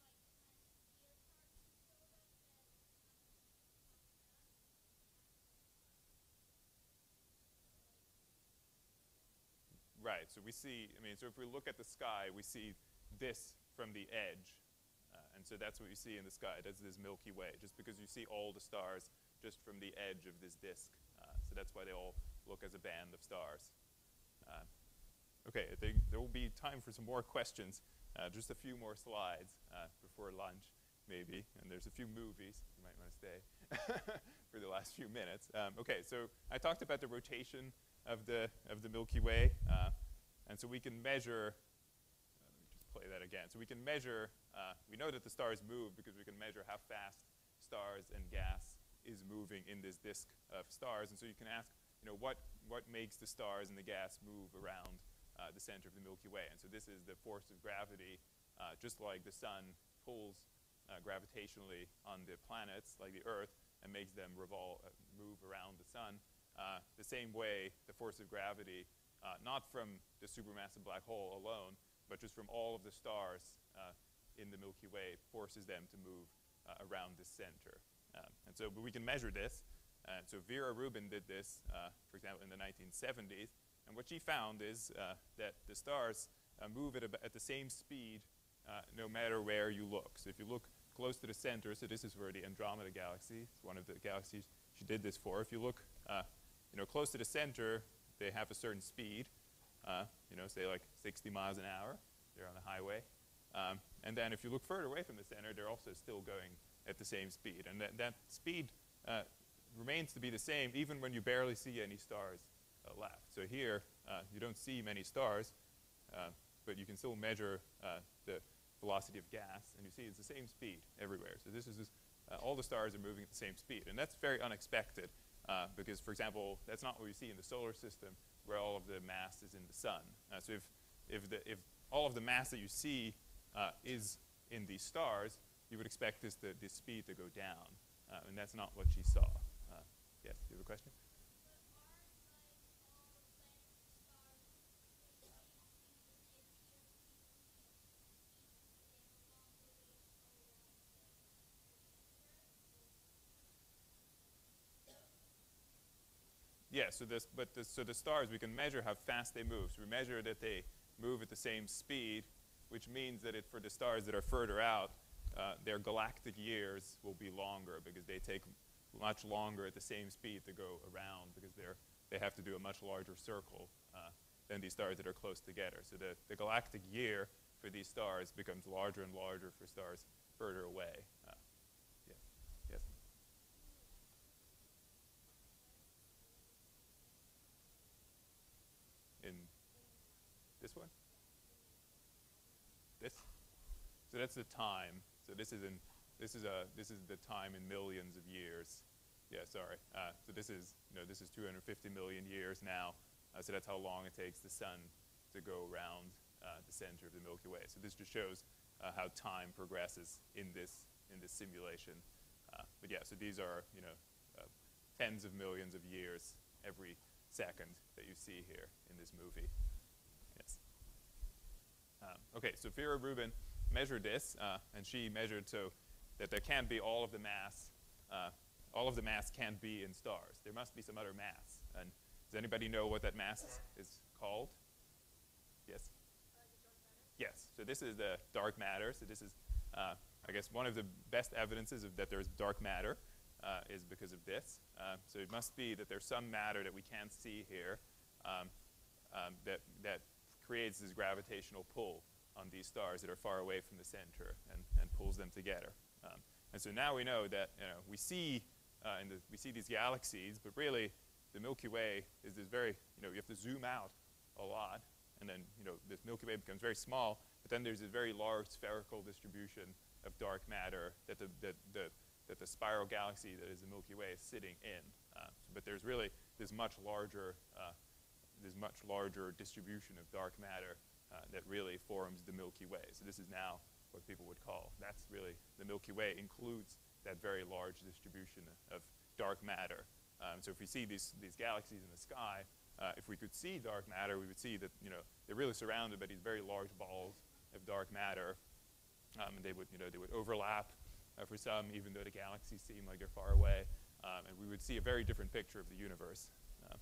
Right, so we see, I mean, so if we look at the sky, we see this from the edge. Uh, and so that's what you see in the sky. That's this Milky Way, just because you see all the stars just from the edge of this disk. Uh, so that's why they all look as a band of stars. Uh, okay, I think there will be time for some more questions. Uh, just a few more slides uh, before lunch, maybe. And there's a few movies. You might want to stay for the last few minutes. Um, okay, so I talked about the rotation of the, of the Milky Way. Uh, and so we can measure, uh, let me just play that again. So we can measure, uh, we know that the stars move because we can measure how fast stars and gas is moving in this disk of stars. And so you can ask, you know, what, what makes the stars and the gas move around uh, the center of the Milky Way? And so this is the force of gravity, uh, just like the sun pulls uh, gravitationally on the planets, like the Earth, and makes them revolve, uh, move around the sun. Uh, the same way, the force of gravity, uh, not from the supermassive black hole alone, but just from all of the stars uh, in the Milky Way, forces them to move uh, around the center. Um, and so but we can measure this. Uh, so Vera Rubin did this, uh, for example, in the nineteen seventies. And what she found is uh, that the stars uh, move at, a, at the same speed uh, no matter where you look. So if you look close to the center, so this is for the Andromeda galaxy, it's one of the galaxies she did this for. If you look uh, you know, close to the center, they have a certain speed, uh, you know, say like sixty miles an hour. They're on the highway. Um, and then if you look further away from the center, they're also still going at the same speed. And that, that speed uh, remains to be the same even when you barely see any stars uh, left. So here, uh, you don't see many stars, uh, but you can still measure uh, the velocity of gas, and you see it's the same speed everywhere. So this is just, uh, all the stars are moving at the same speed. And that's very unexpected uh, because, for example, that's not what we see in the solar system where all of the mass is in the sun. Uh, so if, if, the, if all of the mass that you see uh, is in these stars, you would expect this, the, this speed to go down. Uh, and that's not what she saw. Uh, yes, do you have a question? Yeah, so this, but the, so the stars, we can measure how fast they move. So we measure that they move at the same speed, which means that it, for the stars that are further out, uh, their galactic years will be longer because they take much longer at the same speed to go around because they're, they have to do a much larger circle uh, than these stars that are close together. So the, the galactic year for these stars becomes larger and larger for stars further away. Uh, yeah. Yes? In this one? This? So that's the time. So this is in this is a this is the time in millions of years. Yeah, sorry. Uh, so this is you know this is two hundred fifty million years now. Uh, so that's how long it takes the sun to go around uh, the center of the Milky Way. So this just shows uh, how time progresses in this in this simulation. Uh, but yeah, so these are you know uh, tens of millions of years every second that you see here in this movie. Yes. Um, okay, so Vera Rubin measured this, uh, and she measured so that there can't be all of the mass. Uh, all of the mass can't be in stars. There must be some other mass. And does anybody know what that mass is called? Yes. Uh, the dark matter? Yes. So this is the dark matter. So this is, uh, I guess, one of the best evidences of that there's dark matter. Uh, is because of this. Uh, so it must be that there's some matter that we can't see here um, um, that, that creates this gravitational pull on these stars that are far away from the center and, and pulls them together. Um, and so now we know that you know, we see uh, in the, we see these galaxies, but really the Milky Way is this very, you know, you have to zoom out a lot, and then you know, this Milky Way becomes very small, but then there's this very large spherical distribution of dark matter that the, that the that the spiral galaxy that is the Milky Way is sitting in. Uh, but there's really this much larger, uh, this much larger distribution of dark matter uh, that really forms the Milky Way. So this is now what people would call, that's really, the Milky Way includes that very large distribution of dark matter. Um, so if we see these, these galaxies in the sky, uh, if we could see dark matter, we would see that you know, they're really surrounded by these very large balls of dark matter. Um, and they would, you know, they would overlap Uh, for some, even though the galaxies seem like they're far away. Um, and we would see a very different picture of the universe. Uh,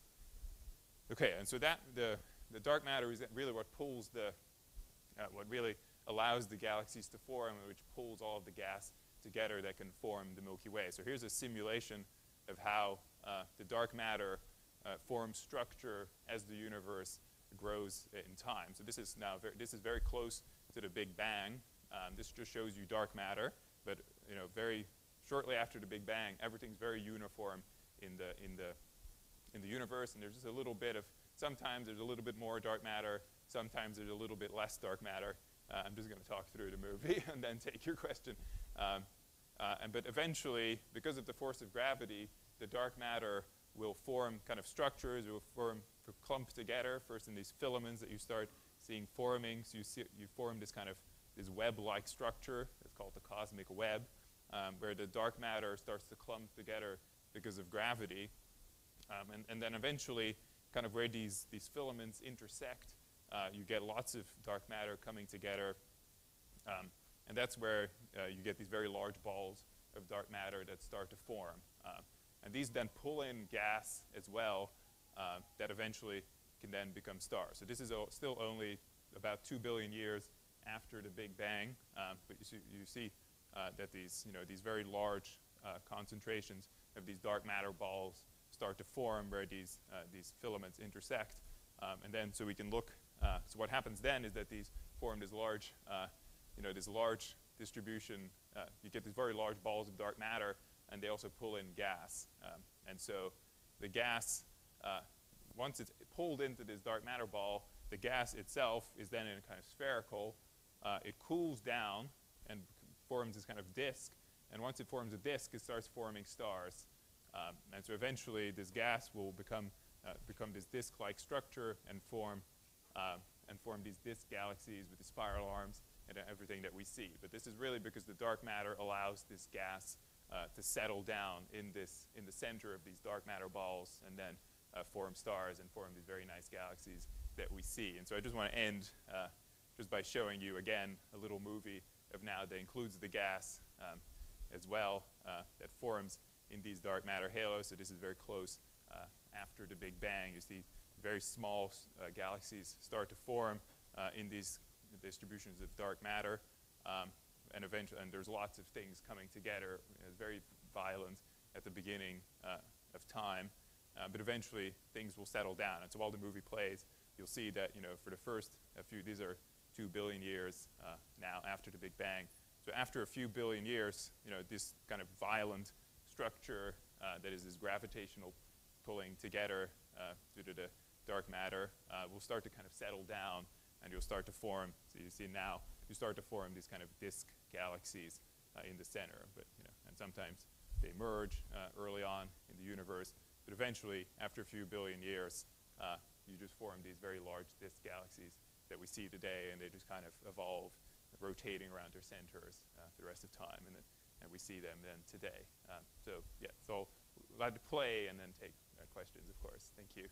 okay, and so that, the, the dark matter is really what pulls the, uh, what really allows the galaxies to form, which pulls all of the gas together that can form the Milky Way. So here's a simulation of how uh, the dark matter uh, forms structure as the universe grows in time. So this is now, very, this is very close to the Big Bang. Um, this just shows you dark matter. But you know, very shortly after the Big Bang, everything's very uniform in the in the in the universe, and there's just a little bit of. Sometimes there's a little bit more dark matter. Sometimes there's a little bit less dark matter. Uh, I'm just going to talk through the movie and then take your question. Um, Uh, and but eventually, because of the force of gravity, the dark matter will form kind of structures, it will form clump together, first in these filaments that you start seeing forming. So you, see, you form this kind of this web-like structure. It's called the cosmic web, um, where the dark matter starts to clump together because of gravity. Um, and, and then eventually, kind of where these, these filaments intersect, uh, you get lots of dark matter coming together. Um, and that's where uh, you get these very large balls of dark matter that start to form. Uh, and these then pull in gas as well, uh, that eventually can then become stars. So this is o still only about two billion years after the Big Bang, um, but you see, you see uh, that these, you know, these very large uh, concentrations of these dark matter balls start to form where these, uh, these filaments intersect. Um, and then so we can look, uh, so what happens then is that these form this large, uh, you know, this large distribution, uh, you get these very large balls of dark matter, and they also pull in gas. Um, and so the gas, uh, once it's pulled into this dark matter ball, the gas itself is then in a kind of spherical. Uh, it cools down and forms this kind of disk. And once it forms a disk, it starts forming stars. Um, and so eventually, this gas will become, uh, become this disk-like structure and form, uh, and form these disk galaxies with the spiral arms and everything that we see. But this is really because the dark matter allows this gas uh, to settle down in, this, in the center of these dark matter balls and then uh, form stars and form these very nice galaxies that we see. And so I just want to end uh, just by showing you again a little movie of now that includes the gas um, as well uh, that forms in these dark matter halos. So this is very close uh, after the Big Bang. You see very small uh, galaxies start to form uh, in these distributions of dark matter. Um, and eventually, and there's lots of things coming together. It's very violent at the beginning uh, of time. Uh, but eventually, things will settle down. And so while the movie plays, you'll see that, you know, for the first a few, these are two billion years uh, now after the Big Bang. So after a few billion years, you know, this kind of violent structure uh, that is this gravitational pulling together uh, due to the dark matter uh, will start to kind of settle down, and you'll start to form, so you see now, you start to form these kind of disk galaxies uh, in the center. But, you know, and sometimes they merge uh, early on in the universe. But eventually, after a few billion years, uh, you just form these very large disk galaxies that we see today, and they just kind of evolve, rotating around their centers uh, the rest of time, and, then, and we see them then today. Um, so yeah, so glad to play and then take uh, questions, of course. Thank you.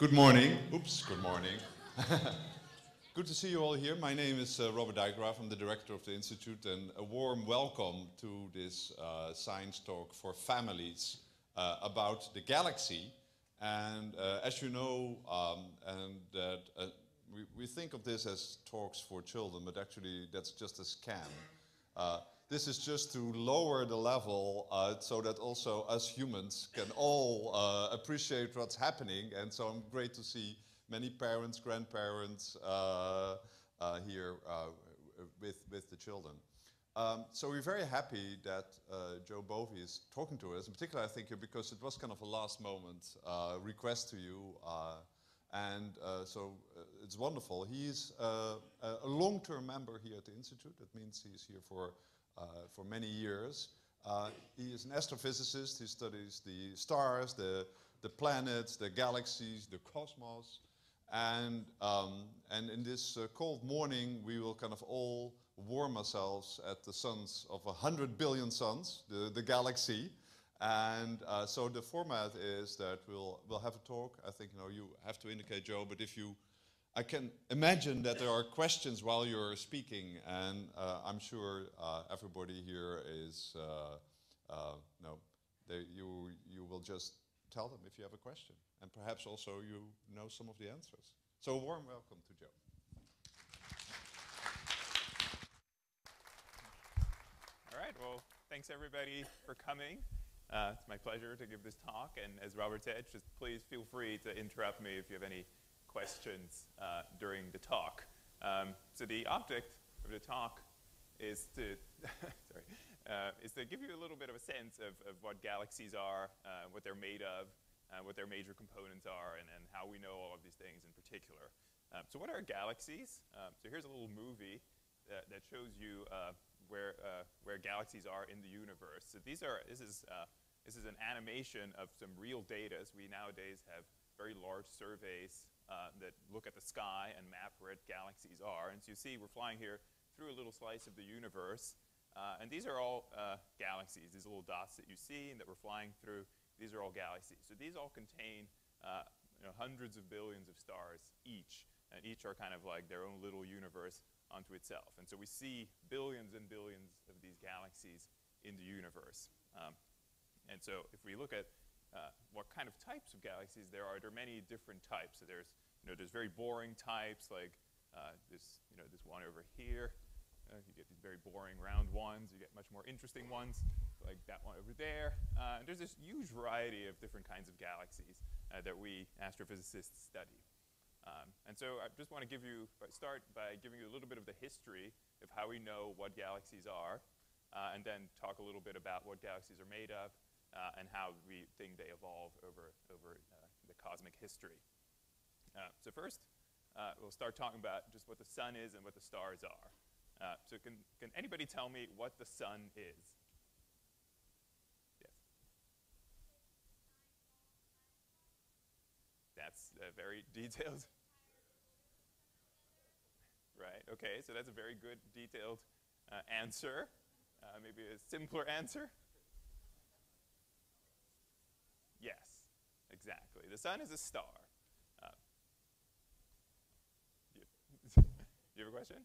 Good morning. Oops, good morning. Good to see you all here. My name is uh, Robert Dijkgraaf. I'm the director of the Institute, and a warm welcome to this uh, science talk for families uh, about the galaxy. And uh, as you know, um, and that uh, we, we think of this as talks for children, but actually that's just a scam. Uh, this is just to lower the level uh, so that also us humans can all uh, appreciate what's happening. And so I'm great to see many parents, grandparents uh, uh, here uh, with, with the children. Um, so we're very happy that uh, Joe Bovy is talking to us. In particular, I think because it was kind of a last moment uh, request to you. Uh, and uh, so uh, it's wonderful. He's uh, a long-term member here at the Institute. That means he's here for, uh, for many years. Uh, he is an astrophysicist. He studies the stars, the, the planets, the galaxies, the cosmos. And, um, and in this uh, cold morning, we will kind of all warm ourselves at the suns of a hundred billion suns, the, the galaxy. And uh, so the format is that we'll, we'll have a talk. I think, you know, you have to indicate, Joe, but if you, I can imagine that there are questions while you're speaking, and uh, I'm sure uh, everybody here is, uh, uh, no, they, you, you will just tell them if you have a question. And perhaps also you know some of the answers. So a warm welcome to Joe. All right, well, thanks everybody for coming. Uh, it's my pleasure to give this talk, and as Robert said, just please feel free to interrupt me if you have any questions uh, during the talk. Um, so the object of the talk is to, sorry, uh, is to give you a little bit of a sense of, of what galaxies are, uh, what they're made of, uh, what their major components are, and, and how we know all of these things in particular. Um, so what are galaxies? Um, so here's a little movie that, that shows you uh, where, uh, where galaxies are in the universe. So these are, this is, uh, this is an animation of some real data. So we nowadays have very large surveys uh, that look at the sky and map where galaxies are. And so you see we're flying here through a little slice of the universe. Uh, and these are all uh, galaxies, these little dots that you see and that we're flying through. These are all galaxies. So these all contain uh, you know, hundreds of billions of stars each. And each are kind of like their own little universe onto itself. And so we see billions and billions of these galaxies in the universe. Um, and so if we look at uh, what kind of types of galaxies there are, there are many different types. So there's, you know, there's very boring types like uh, this, you know, this one over here. Uh, you get these very boring round ones. You get much more interesting ones like that one over there. Uh, and there's this huge variety of different kinds of galaxies uh, that we astrophysicists study. Um, and so I just want to give you, start by giving you a little bit of the history of how we know what galaxies are, uh, and then talk a little bit about what galaxies are made of, uh, and how we think they evolve over, over uh, the cosmic history. Uh, so first, uh, we'll start talking about just what the sun is and what the stars are. Uh, so can, can anybody tell me what the sun is? Yes. That's uh, very detailed. Right, okay, so that's a very good detailed uh, answer. Uh, maybe a simpler answer? Yes, exactly. The sun is a star. Uh, you, you have a question?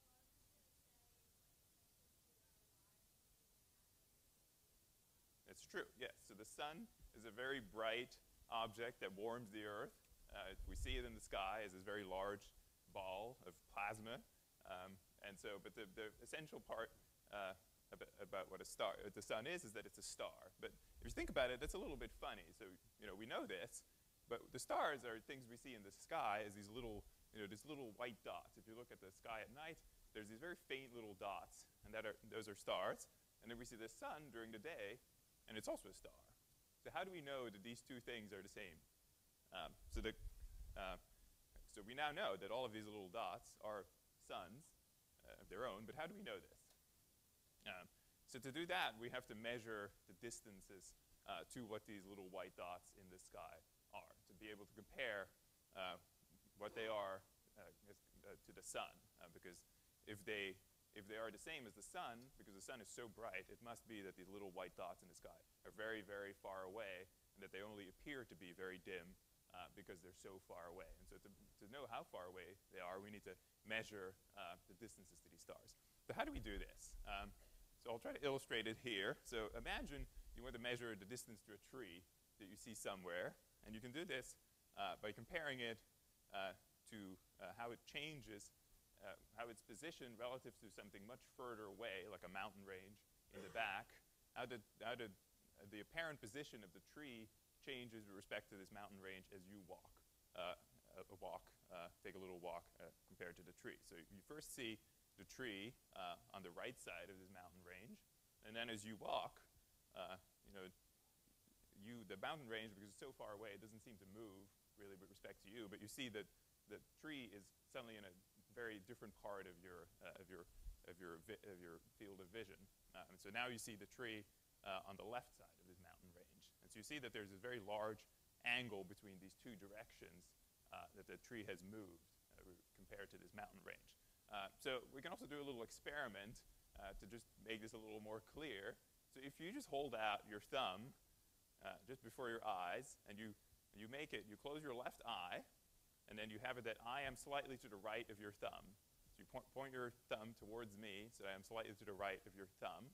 That's true, yes. So the sun is a very bright object that warms the Earth. Uh, we see it in the sky as this very large ball of plasma. Um, and so, but the, the essential part uh, about, about what a star, what the sun is, is that it's a star. But if you think about it, that's a little bit funny. So, you know, we know this, but the stars are things we see in the sky as these little, you know, these little white dots. If you look at the sky at night, there's these very faint little dots, and that are, those are stars. And then we see the sun during the day, and it's also a star. So how do we know that these two things are the same? Um, so, the, uh, so we now know that all of these little dots are suns uh, of their own, but how do we know this? Um, so to do that, we have to measure the distances uh, to what these little white dots in the sky are, to be able to compare uh, what they are uh, as, uh, to the sun, uh, because if they If they are the same as the sun, because the sun is so bright, it must be that these little white dots in the sky are very, very far away, and that they only appear to be very dim uh, because they're so far away. And so to, to know how far away they are, we need to measure uh, the distances to these stars. So how do we do this? Um, so I'll try to illustrate it here. So imagine you want to measure the distance to a tree that you see somewhere, and you can do this uh, by comparing it uh, to uh, how it changes, uh, how it's positioned relative to something much further away, like a mountain range in the back. How did, how did uh, the apparent position of the tree changes with respect to this mountain range as you walk, uh, a walk, uh, take a little walk uh, compared to the tree. So you first see the tree uh, on the right side of this mountain range, and then as you walk, uh, you know, you, the mountain range, because it's so far away, it doesn't seem to move really with respect to you, but you see that the tree is suddenly in a very different part of your, uh, of your, of your, vi of your field of vision. Uh, and so now you see the tree uh, on the left side of this mountain range. And so you see that there's a very large angle between these two directions uh, that the tree has moved uh, compared to this mountain range. Uh, so we can also do a little experiment uh, to just make this a little more clear. So if you just hold out your thumb uh, just before your eyes, and you, and you make it, you close your left eye, and then you have it that I am slightly to the right of your thumb. So you point, point your thumb towards me, so I am slightly to the right of your thumb.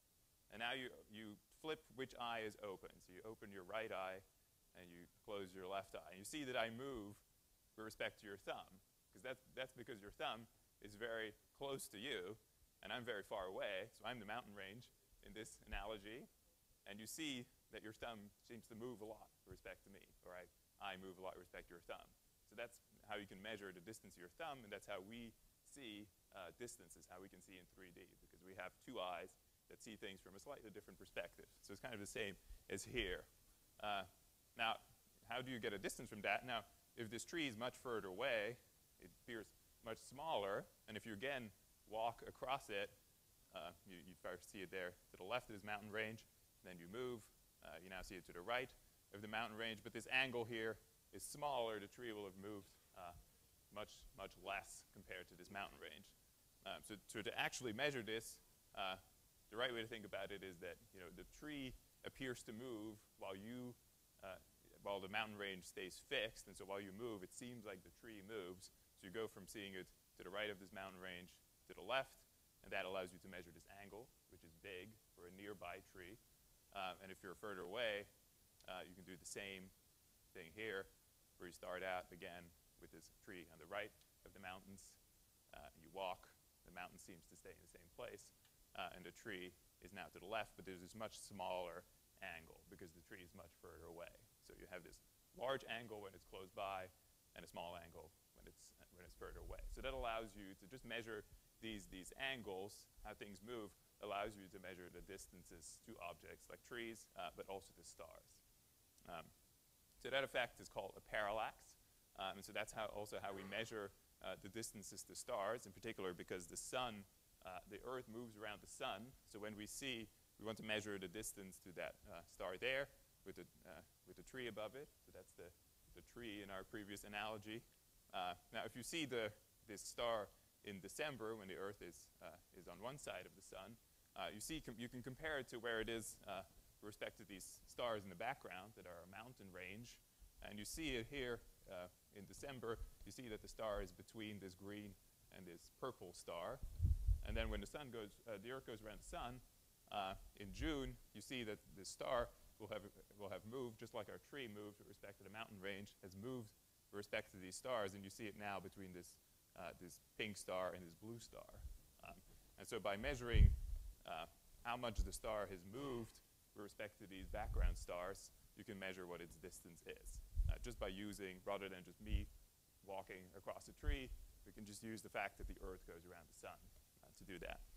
And now you, you flip which eye is open. So you open your right eye, and you close your left eye. And you see that I move with respect to your thumb, because that's, that's because your thumb is very close to you, and I'm very far away, so I'm the mountain range in this analogy. And you see that your thumb seems to move a lot with respect to me, or I, I move a lot with respect to your thumb. So that's how you can measure the distance of your thumb, and that's how we see uh, distances, how we can see in three D, because we have two eyes that see things from a slightly different perspective. So it's kind of the same as here. Uh, now, how do you get a distance from that? Now, if this tree is much further away, it appears much smaller, and if you again walk across it, uh, you, you first see it there to the left of this mountain range, then you move, uh, you now see it to the right of the mountain range, but this angle here is smaller. The tree will have moved uh, much, much less compared to this mountain range. Um, so, so to actually measure this, uh, the right way to think about it is that, you know, the tree appears to move while you, uh, while the mountain range stays fixed, and so while you move, it seems like the tree moves. So you go from seeing it to the right of this mountain range to the left, and that allows you to measure this angle, which is big for a nearby tree. Uh, and if you're further away, uh, you can do the same thing here, where you start out again with this tree on the right of the mountains, uh, and you walk. The mountain seems to stay in the same place, uh, and the tree is now to the left, but there's this much smaller angle because the tree is much further away. So you have this large angle when it's close by, and a small angle when it's, when it's further away. So that allows you to just measure these, these angles, how things move, allows you to measure the distances to objects like trees, uh, but also to stars. Um, so that effect is called a parallax. Um, and so that's how, also how we measure uh, the distances to stars, in particular because the sun, uh, the Earth moves around the sun. So when we see, we want to measure the distance to that uh, star there with the, uh, with the tree above it. So that's the, the tree in our previous analogy. Uh, now, if you see the, this star in December when the Earth is, uh, is on one side of the sun, uh, you see, you can compare it to where it is uh, with respect to these stars in the background that are a mountain range. And you see it here uh, in December, you see that the star is between this green and this purple star. And then when the sun goes, uh, the Earth goes around the sun, uh, in June, you see that the star will have, will have moved, just like our tree moved with respect to the mountain range, has moved with respect to these stars, and you see it now between this, uh, this pink star and this blue star. Um, and so by measuring uh, how much the star has moved with respect to these background stars, you can measure what its distance is. Uh, just by using, rather than just me walking across a tree, we can just use the fact that the Earth goes around the sun uh, to do that.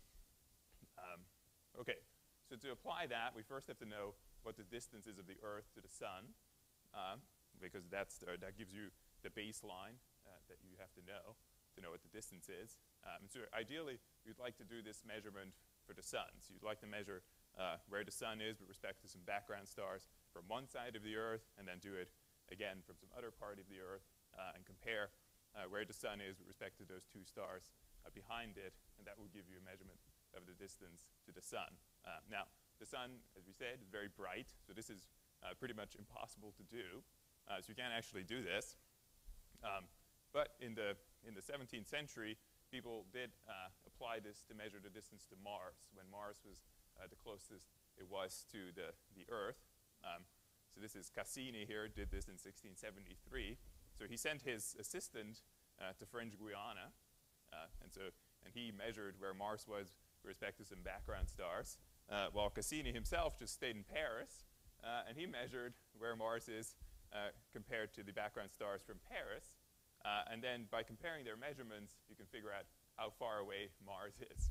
Um, okay, so to apply that, we first have to know what the distance is of the Earth to the sun, um, because that's the, that gives you the baseline uh, that you have to know to know what the distance is. Um, so ideally, you'd like to do this measurement for the sun. So you'd like to measure uh, where the sun is with respect to some background stars from one side of the Earth, and then do it again from some other part of the Earth, uh, and compare uh, where the sun is with respect to those two stars uh, behind it, and that will give you a measurement of the distance to the sun. Uh, now, the sun, as we said, is very bright, so this is uh, pretty much impossible to do. Uh, so you can't actually do this. Um, but in the, in the seventeenth century, people did uh, apply this to measure the distance to Mars, when Mars was uh, the closest it was to the, the Earth. Um, so this is Cassini here, did this in sixteen seventy-three. So he sent his assistant uh, to French Guiana, uh, and so and he measured where Mars was with respect to some background stars, uh, while Cassini himself just stayed in Paris, uh, and he measured where Mars is uh, compared to the background stars from Paris. Uh, and then by comparing their measurements, you can figure out how far away Mars is.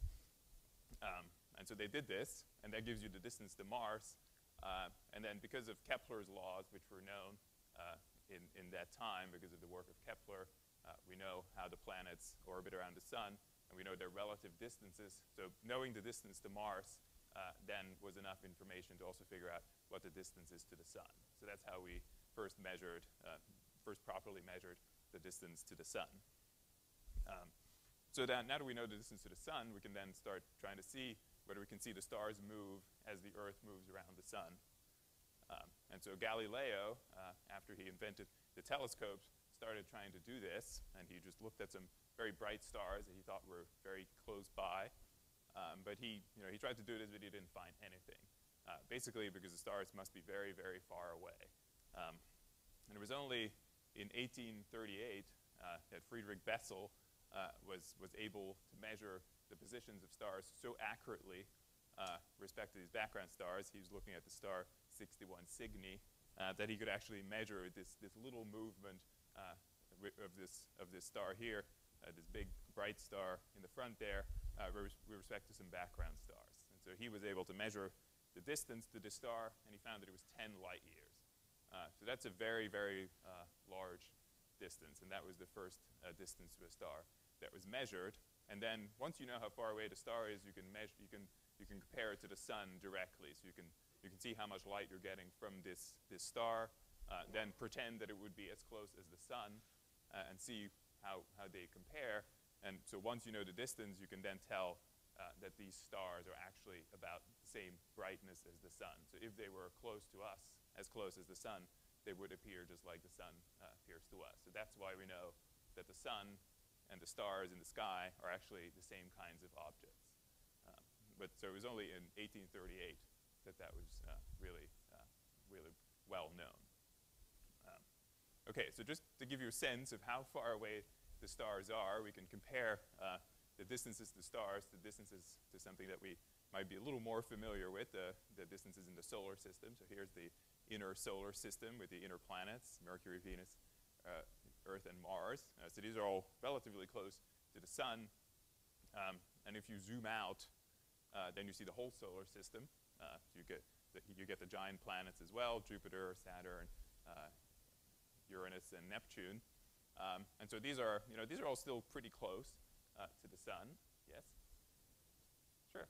Um, and so they did this, and that gives you the distance to Mars. Uh, and then because of Kepler's laws, which were known uh, in, in that time because of the work of Kepler, uh, we know how the planets orbit around the sun, and we know their relative distances. So knowing the distance to Mars uh, then was enough information to also figure out what the distance is to the sun. So that's how we first measured, uh, first properly measured the distance to the sun. Um, so that now that we know the distance to the sun, we can then start trying to see whether we can see the stars move as the Earth moves around the sun. Um, and so Galileo, uh, after he invented the telescopes, started trying to do this, and he just looked at some very bright stars that he thought were very close by. Um, but he, you know, he tried to do this, but he didn't find anything. Uh, basically because the stars must be very, very far away. Um, and it was only in eighteen thirty-eight uh, that Friedrich Bessel uh, was, was able to measure the positions of stars so accurately uh, with respect to these background stars. He was looking at the star sixty-one Cygni, uh, that he could actually measure this, this little movement uh, of, this, of this star here, uh, this big bright star in the front there, uh, with respect to some background stars. And so he was able to measure the distance to the star, and he found that it was ten light years. Uh, so that's a very, very uh, large distance, and that was the first uh, distance to a star that was measured. And then once you know how far away the star is, you can measure, you can, you can compare it to the sun directly. So you can, you can see how much light you're getting from this, this star, uh, then pretend that it would be as close as the sun, uh, and see how, how they compare. And so once you know the distance, you can then tell uh, that these stars are actually about the same brightness as the sun. So if they were close to us, as close as the sun, they would appear just like the sun uh, appears to us. So that's why we know that the sun and the stars in the sky are actually the same kinds of objects. Um, but so it was only in eighteen thirty-eight that that was uh, really, uh, really well known. Um, okay, so just to give you a sense of how far away the stars are, we can compare uh, the distances to stars to distances to something that we might be a little more familiar with, the, the distances in the solar system. So here's the inner solar system with the inner planets, Mercury, Venus, uh, Earth, and Mars. Uh, so these are all relatively close to the sun. Um, and if you zoom out, uh, then you see the whole solar system. Uh, so you get, the, you get the giant planets as well, Jupiter, Saturn, uh, Uranus, and Neptune. Um, and so these are, you know, these are all still pretty close uh, to the sun. Yes? Sure.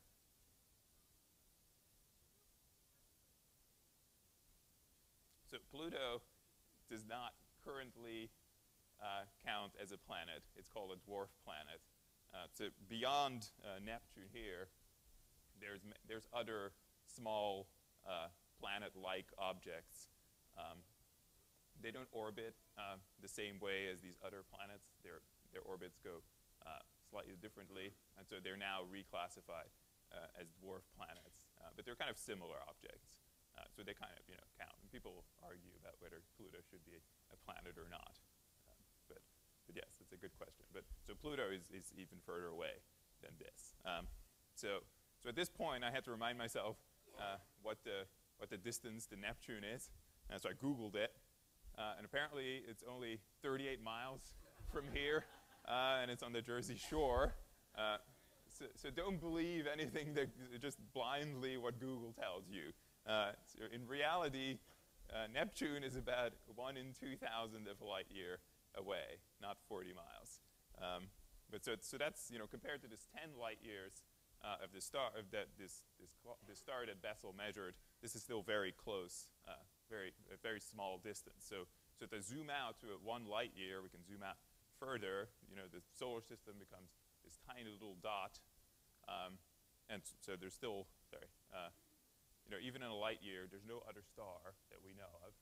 So Pluto does not currently uh, count as a planet. It's called a dwarf planet. Uh, so beyond uh, Neptune here, there's, there's other small uh, planet-like objects. Um, they don't orbit uh, the same way as these other planets. Their, their orbits go uh, slightly differently, and so they're now reclassified uh, as dwarf planets. Uh, but they're kind of similar objects. Uh, so they kind of, you know, count. And people argue about whether Pluto should be a planet or not. Um, but, but yes, it's a good question. But so Pluto is, is even further away than this. Um, so, so at this point, I had to remind myself uh, what the what the distance to Neptune is. And so I Googled it, uh, and apparently it's only thirty-eight miles from here, uh, and it's on the Jersey Shore. Uh, so, so don't believe anything that just blindly what Google tells you. Uh, so in reality, uh, Neptune is about one in two thousand of a light year away, not forty miles. Um, but so, so that's, you know, compared to this ten light years uh, of the star of that this this this star that Bessel measured, this is still very close, uh, very a very small distance. So so to zoom out to a one light year, we can zoom out further. You know, the solar system becomes this tiny little dot, um, and so there's still sorry. Uh, You know, even in a light year, there's no other star that we know of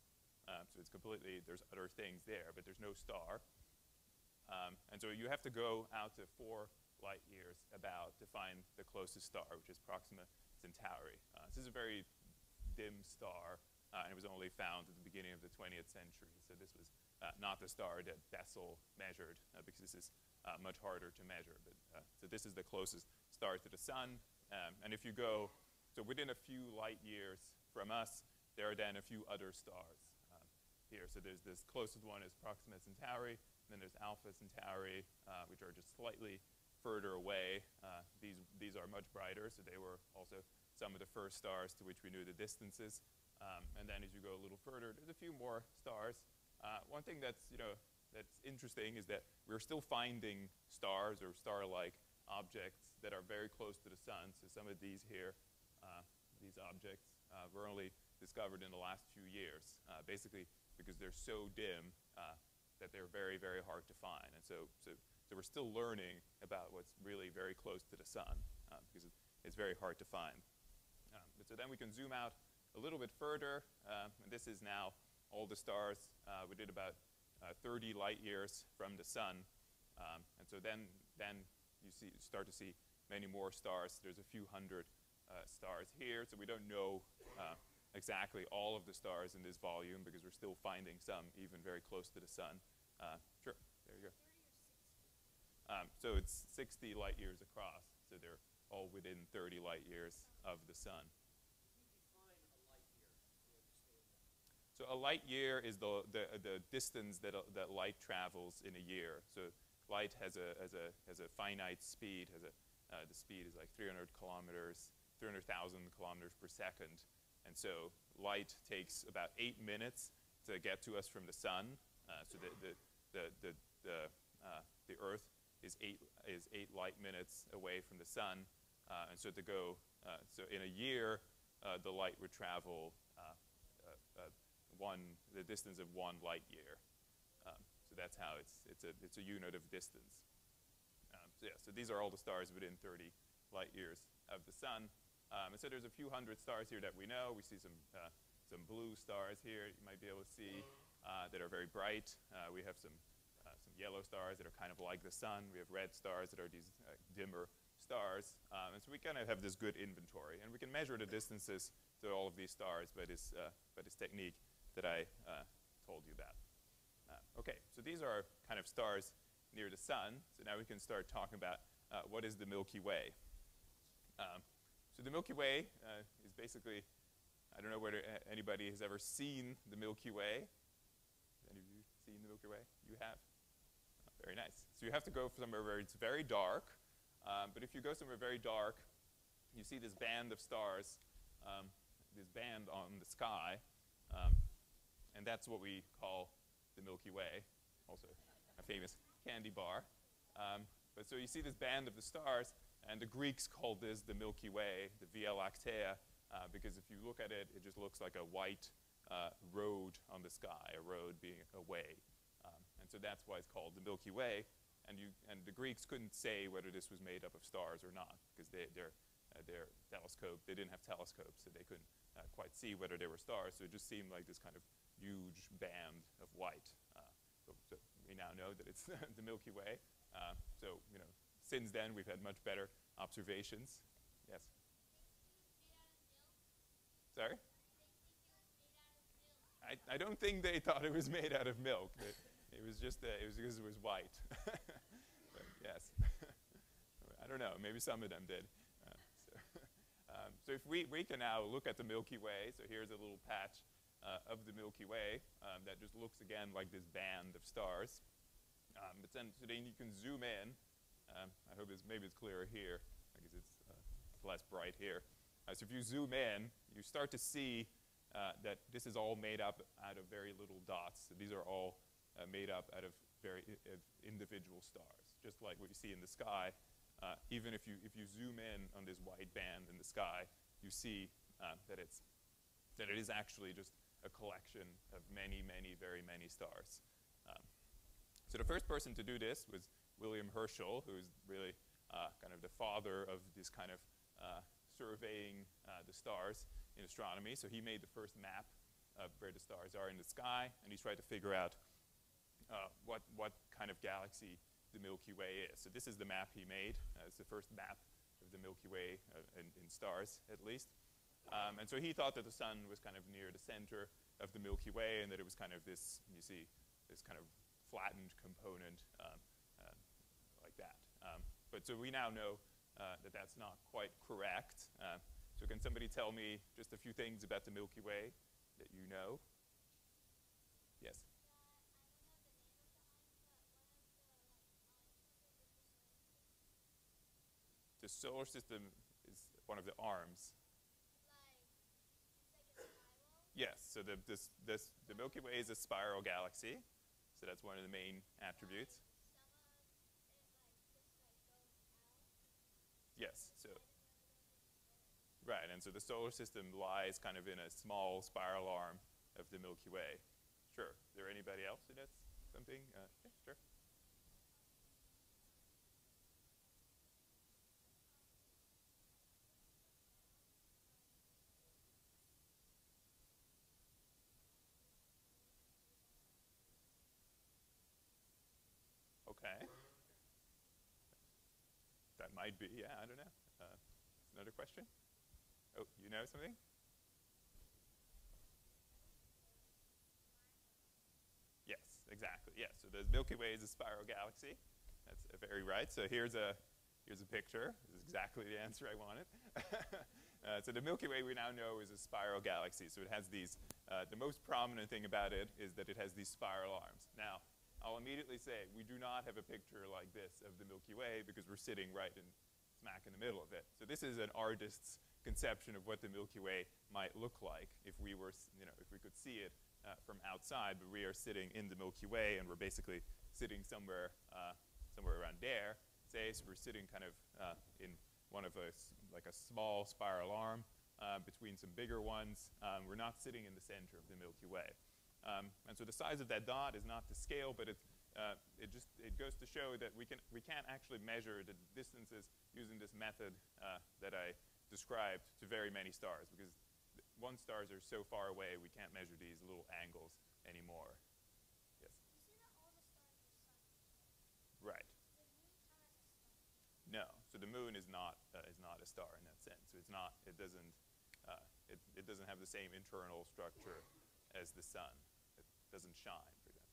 Um, so it's completely, there's other things there, but there's no star. Um, and so you have to go out to four light years about to find the closest star, which is Proxima Centauri. Uh, this is a very dim star, uh, and it was only found at the beginning of the twentieth century. So this was uh, not the star that Bessel measured, uh, because this is uh, much harder to measure. But, uh, so this is the closest star to the sun. Um, and if you go, so within a few light years from us, there are then a few other stars um, here. So there's this closest one is Proxima Centauri. Then there's Alpha Centauri, uh, which are just slightly further away. Uh, these, these are much brighter, so they were also some of the first stars to which we knew the distances. Um, and then as you go a little further, there's a few more stars. Uh, one thing that's, you know, that's interesting is that we're still finding stars or star-like objects that are very close to the sun. So some of these here, uh, these objects, uh, were only discovered in the last few years, uh, basically because they're so dim uh, that they're very, very hard to find. And so, so, so we're still learning about what's really very close to the sun, uh, because it, it's very hard to find. Um, but so then we can zoom out a little bit further, uh, and this is now all the stars. Uh, we did about uh, thirty light years from the sun, um, and so then, then you see, start to see many more stars. There's a few hundred uh, stars here, so we don't know uh, exactly all of the stars in this volume because we're still finding some even very close to the sun. Uh, sure, there you go. Um, so it's sixty light years across, so they're all within thirty light years of the sun. So a light year is the, the, the distance that, uh, that light travels in a year. So light has a, has a, has a finite speed, has a, uh, the speed is like three hundred kilometers, three hundred thousand kilometers per second. And so light takes about eight minutes to get to us from the sun. Uh, so the, the, the, the, the, uh, the Earth is eight, is eight light minutes away from the sun. Uh, and so to go, uh, so in a year, uh, the light would travel uh, uh, uh, one, the distance of one light year. Um, so that's how it's, it's, a, it's a unit of distance. Um, so yeah, so these are all the stars within thirty light years of the sun. Um, and so there's a few hundred stars here that we know. We see some, uh, some blue stars here you might be able to see uh, that are very bright. Uh, we have some, uh, some yellow stars that are kind of like the sun. We have red stars that are these uh, dimmer stars. Um, and so we kind of have this good inventory. And we can measure the distances to all of these stars by this, uh, by this technique that I uh, told you about. Uh, okay, so these are kind of stars near the sun. So now we can start talking about uh, what is the Milky Way. Um, So the Milky Way uh, is basically, I don't know whether anybody has ever seen the Milky Way. Has any of you seen the Milky Way? You have? Oh, very nice. So you have to go somewhere where it's very dark. Um, but if you go somewhere very dark, you see this band of stars, um, this band on the sky. Um, and that's what we call the Milky Way, also a famous candy bar. Um, but so you see this band of the stars. And the Greeks called this the Milky Way, the Via Lactea, uh, because if you look at it, it just looks like a white uh, road on the sky, a road being a way. Um, and so that's why it's called the Milky Way. And, you, and the Greeks couldn't say whether this was made up of stars or not, because they, their, uh, their telescope, they didn't have telescopes, so they couldn't uh, quite see whether they were stars. So it just seemed like this kind of huge band of white. Uh, so, so we now know that it's the Milky Way. Uh, so, you know, since then, we've had much better observations. Yes? Sorry? I, I don't think they thought it was made out of milk. It, it was just, uh, it was because it was white. But yes. I don't know, maybe some of them did. Uh, so, um, so if we, we can now look at the Milky Way, so here's a little patch uh, of the Milky Way um, that just looks again like this band of stars. Um, but then, so then you can zoom in. Um, I hope it's, maybe it's clearer here, because it's, uh, it's less bright here. Uh, so if you zoom in, you start to see uh, that this is all made up out of very little dots. So these are all uh, made up out of very uh, individual stars, just like what you see in the sky. Uh, even if you, if you zoom in on this white band in the sky, you see uh, that, it's, that it is actually just a collection of many, many, very many stars. Um, so the first person to do this was William Herschel, who's really uh, kind of the father of this kind of uh, surveying uh, the stars in astronomy. So he made the first map of where the, stars are in the sky, and he's tried to figure out uh, what, what kind of galaxy the Milky Way is. So this is the map he made. Uh, it's the first map of the Milky Way uh, in, in stars, at least. Um, and so he thought that the sun was kind of near the center of the Milky Way, and that it was kind of this, you see, this kind of flattened component um, uh, like that. Um, but so we now know uh, that that's not quite correct. Uh, so can somebody tell me just a few things about the Milky Way that you know? Yes? The solar system is one of the arms. Yes, so the, this, this, the Milky Way is a spiral galaxy, so that's one of the main attributes. Yes, so, right, and so the solar system lies kind of in a small spiral arm of the Milky Way. Sure, is there anybody else who knows something? Uh, yeah, sure. Okay. That might be, yeah, I don't know. Uh, another question? Oh, you know something? Yes, exactly, yes. So the Milky Way is a spiral galaxy. That's uh, very right. So here's a, here's a picture. This is exactly the answer I wanted. uh, so the Milky Way we now know is a spiral galaxy. So it has these, uh, the most prominent thing about it is that it has these spiral arms. Now, I'll immediately say we do not have a picture like this of the Milky Way because we're sitting right in smack in the middle of it. So this is an artist's conception of what the Milky Way might look like if we were, you know, if we could see it uh, from outside, but we are sitting in the Milky Way and we're basically sitting somewhere, uh, somewhere around there. Say, so we're sitting kind of uh, in one of a, like a small spiral arm uh, between some bigger ones. Um, we're not sitting in the center of the Milky Way. Um, and so the size of that dot is not to scale, but it, uh, it just it goes to show that we, can, we can't actually measure the distances using this method uh, that I described to very many stars, because one stars are so far away we can't measure these little angles anymore. Yes? You say that all the stars are suns. Right. Does the moon count as a star? No. So the moon is not, uh, is not a star in that sense. So it's not, it doesn't, uh, it, it doesn't have the same internal structure as the sun. It doesn't shine, for example.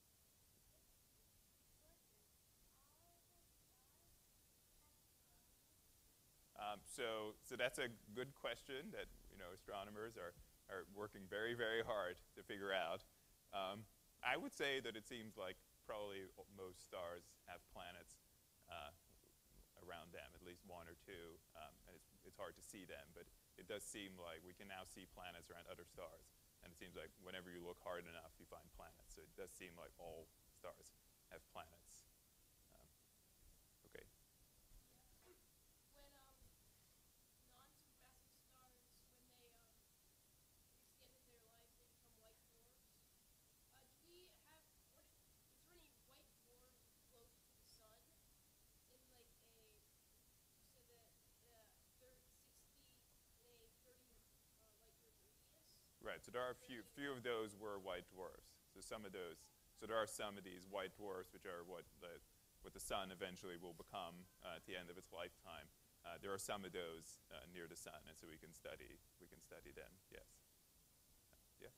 Um, so, so that's a good question that, you know, astronomers are, are working very, very hard to figure out. Um, I would say that it seems like probably most stars have planets uh, around them, at least one or two, um, and it's, it's hard to see them, but it does seem like we can now see planets around other stars. And it seems like whenever you look hard enough, you find planets. So it does seem like all stars have planets. Um, okay. When um, non-supermassive stars, when they um, extended their life, they become white dwarfs. Uh, do we have, what, is there any white dwarfs close to the sun in like a, you said that uh, thirty, sixty, in a thirty uh, light year radius? Right, so there are a few, few of those were white dwarfs. So some of those, so there are some of these white dwarfs which are what the, what the sun eventually will become uh, at the end of its lifetime. Uh, there are some of those uh, near the sun, and so we can study, we can study them, yes. Yeah?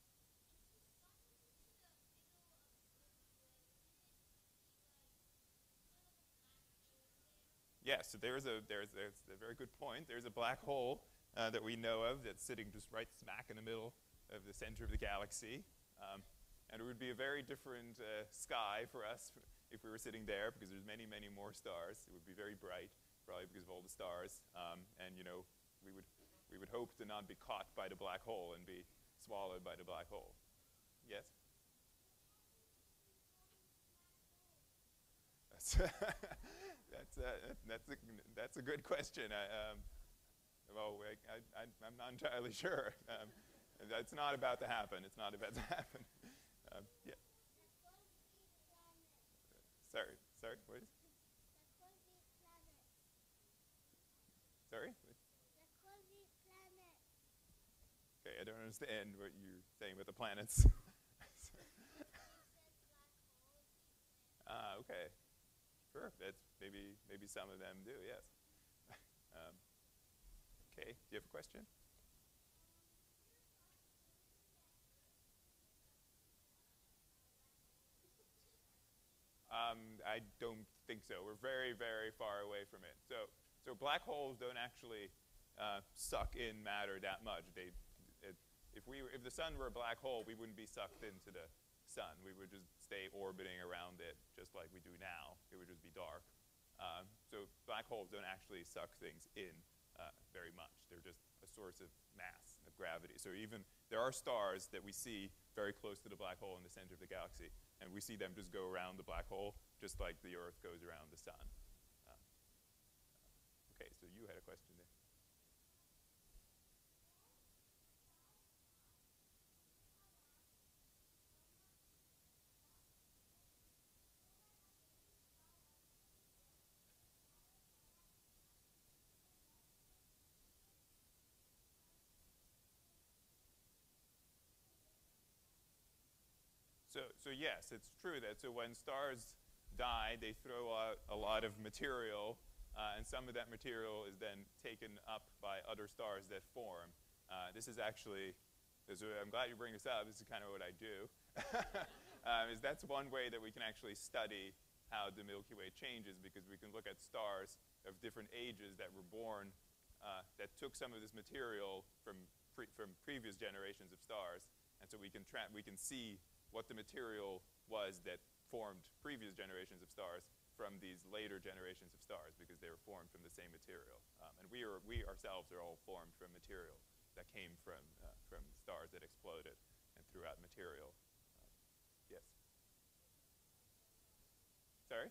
Yes, so there's a, there's, there's a very good point. There's a black hole uh, that we know of that's sitting just right smack in the middle of the center of the galaxy. Um, and it would be a very different uh, sky for us if we were sitting there, because there's many, many more stars. It would be very bright, probably because of all the stars. Um, and, you know, we would, we would hope to not be caught by the black hole and be swallowed by the black hole. Yes? That's, that's, uh, that's, a, that's a good question. I, um, well, I, I, I'm not entirely sure. Um, that's not about to happen. It's not about to happen. Um, yeah. Sorry, sorry, what is it? Sorry? Okay, I don't understand what you're saying about the planets. Ah, okay. Sure. That's maybe maybe some of them do. Yes. um, okay. Do you have a question? Um, I don't think so. We're very, very far away from it. So, so black holes don't actually uh, suck in matter that much. They, it, if we, if the sun were a black hole, we wouldn't be sucked into the sun. We would just stay orbiting around it, just like we do now. It would just be dark. Um, so black holes don't actually suck things in uh, very much. They're just a source of mass, of gravity. So even there are stars that we see very close to the black hole in the center of the galaxy, and we see them just go around the black hole, just like the Earth goes around the sun. Uh, okay, so you had a question there. So, so yes, it's true that so when stars die, they throw out a lot of material, uh, and some of that material is then taken up by other stars that form. Uh, this is actually, so I'm glad you bring this up. This is kind of what I do. um, is that's one way that we can actually study how the Milky Way changes, because we can look at stars of different ages that were born uh, that took some of this material from pre from previous generations of stars, and so we can tra we can see what the material was that formed previous generations of stars from these later generations of stars, because they were formed from the same material. Um, and we, are, we ourselves are all formed from material that came from, uh, from stars that exploded and threw out material. Uh, yes? Sorry?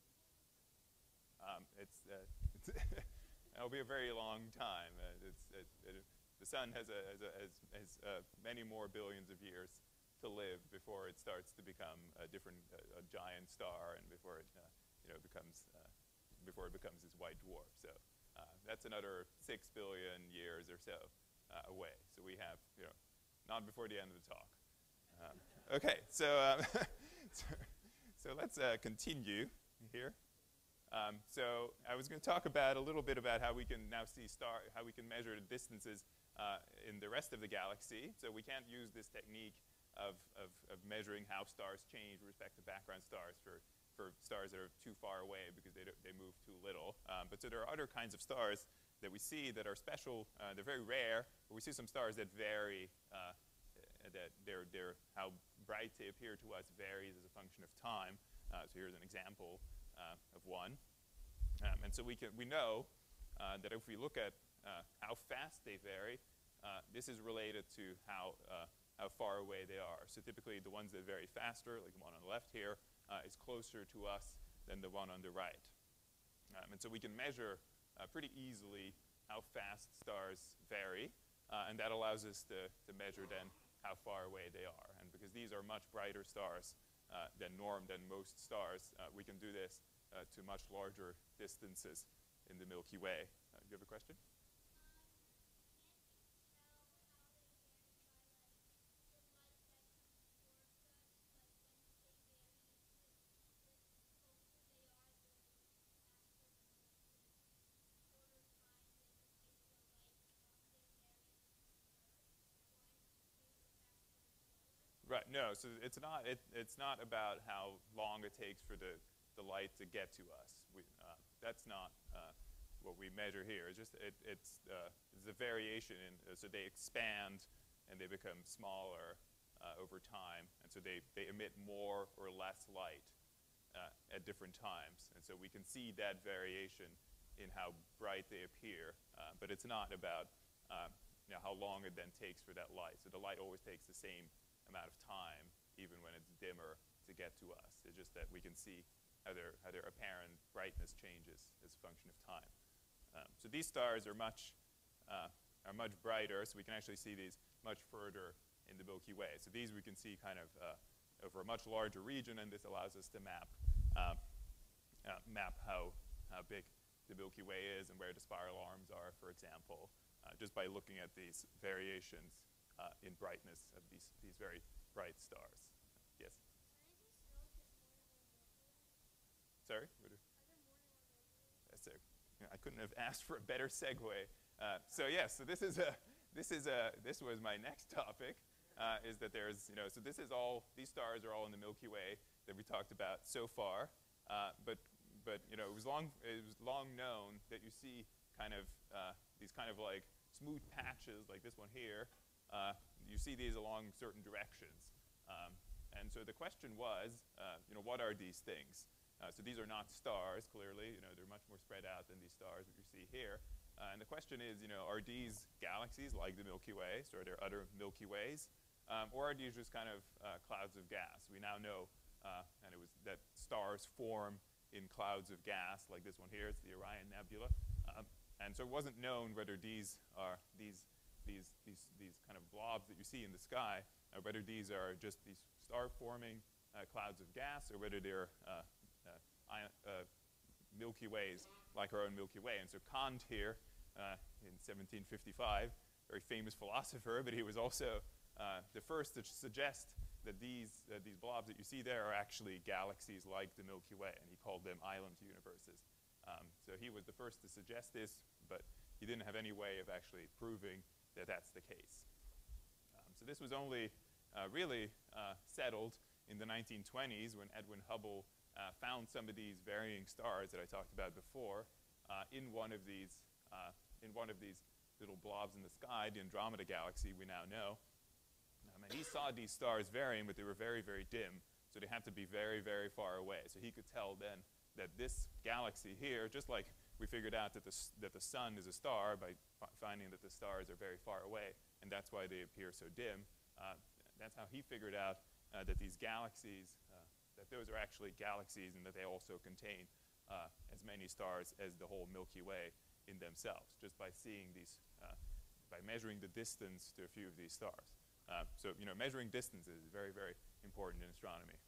Um, it's, uh, it's it'll be a very long time. Uh, it's, it, it, the sun has, a, has, a, has, has uh, many more billions of years to live before it starts to become a different, uh, a giant star, and before it, uh, you know, becomes, uh, before it becomes this white dwarf. So uh, that's another six billion years or so uh, away. So we have, you know, not before the end of the talk. Um, okay, so, um, so, so let's uh, continue here. Um, so I was going to talk about a little bit about how we can now see star, how we can measure the distances uh, in the rest of the galaxy. So we can't use this technique Of, of, of measuring how stars change with respect to background stars for, for stars that are too far away, because they, they move too little. Um, but so there are other kinds of stars that we see that are special. Uh, they're very rare, but we see some stars that vary, uh, that they're, they're, how bright they appear to us varies as a function of time. Uh, so here's an example uh, of one. Um, and so we, can, we know uh, that if we look at uh, how fast they vary, uh, this is related to how uh, how far away they are. So typically the ones that vary faster, like the one on the left here, uh, is closer to us than the one on the right. Um, and so we can measure uh, pretty easily how fast stars vary, uh, and that allows us to, to measure then how far away they are. And because these are much brighter stars uh, than norm, than most stars, uh, we can do this uh, to much larger distances in the Milky Way. Uh, do you have a question? Right. No. So it's not. It, it's not about how long it takes for the, the light to get to us. We, uh, that's not uh, what we measure here. It's just it, it's uh, it's a variation in. Uh, so they expand and they become smaller uh, over time, and so they they emit more or less light uh, at different times, and so we can see that variation in how bright they appear. Uh, but it's not about uh, you know, how long it then takes for that light. So the light always takes the same amount of time, even when it's dimmer, to get to us. It's just that we can see how their, how their apparent brightness changes as a function of time. Um, so these stars are much, uh, are much brighter, so we can actually see these much further in the Milky Way. So these we can see kind of uh, over a much larger region, and this allows us to map, uh, uh, map how, how big the Milky Way is and where the spiral arms are, for example, uh, just by looking at these variations Uh, in brightness of these, these very bright stars. Yes? Scientists know if there's more than one Milky Way. Sorry? What are- Are there more than one Milky Way? That's a, you know, I couldn't have asked for a better segue. Uh, so yes, so this is a, this is a, this was my next topic, uh, is that there's, you know, so this is all, these stars are all in the Milky Way that we talked about so far, uh, but, but, you know, it was long, it was long known that you see kind of, uh, these kind of like smooth patches, like this one here, uh, you see these along certain directions. Um, and so the question was, uh, you know, what are these things? Uh, so these are not stars, clearly. You know, they're much more spread out than these stars that you see here. Uh, and the question is, you know, are these galaxies like the Milky Way? So are there other Milky Ways? Um, or are these just kind of uh, clouds of gas? We now know, uh, and it was that stars form in clouds of gas, like this one here. It's the Orion Nebula. Um, and so it wasn't known whether these are these these these these kind of blobs that you see in the sky, uh, whether these are just these star-forming uh, clouds of gas, or whether they're uh, Uh, ion, uh, Milky Ways, like our own Milky Way. And so Kant here, uh, in seventeen fifty-five, very famous philosopher, but he was also uh, the first to suggest that these, uh, these blobs that you see there are actually galaxies like the Milky Way, and he called them island universes. Um, so he was the first to suggest this, but he didn't have any way of actually proving that that's the case. Um, so this was only uh, really uh, settled in the nineteen twenties when Edwin Hubble Uh, found some of these varying stars that I talked about before uh, in one of these uh, in one of these little blobs in the sky, the Andromeda Galaxy we now know. Um, and he saw these stars varying, but they were very, very dim, so they had to be very, very far away. So he could tell then that this galaxy here, just like we figured out that the, that the sun is a star by finding that the stars are very far away, and that's why they appear so dim. Uh, that's how he figured out uh, that these galaxies uh, that those are actually galaxies and that they also contain uh, as many stars as the whole Milky Way in themselves, just by seeing these, uh, by measuring the distance to a few of these stars. Uh, so, you know, measuring distances is very, very important in astronomy.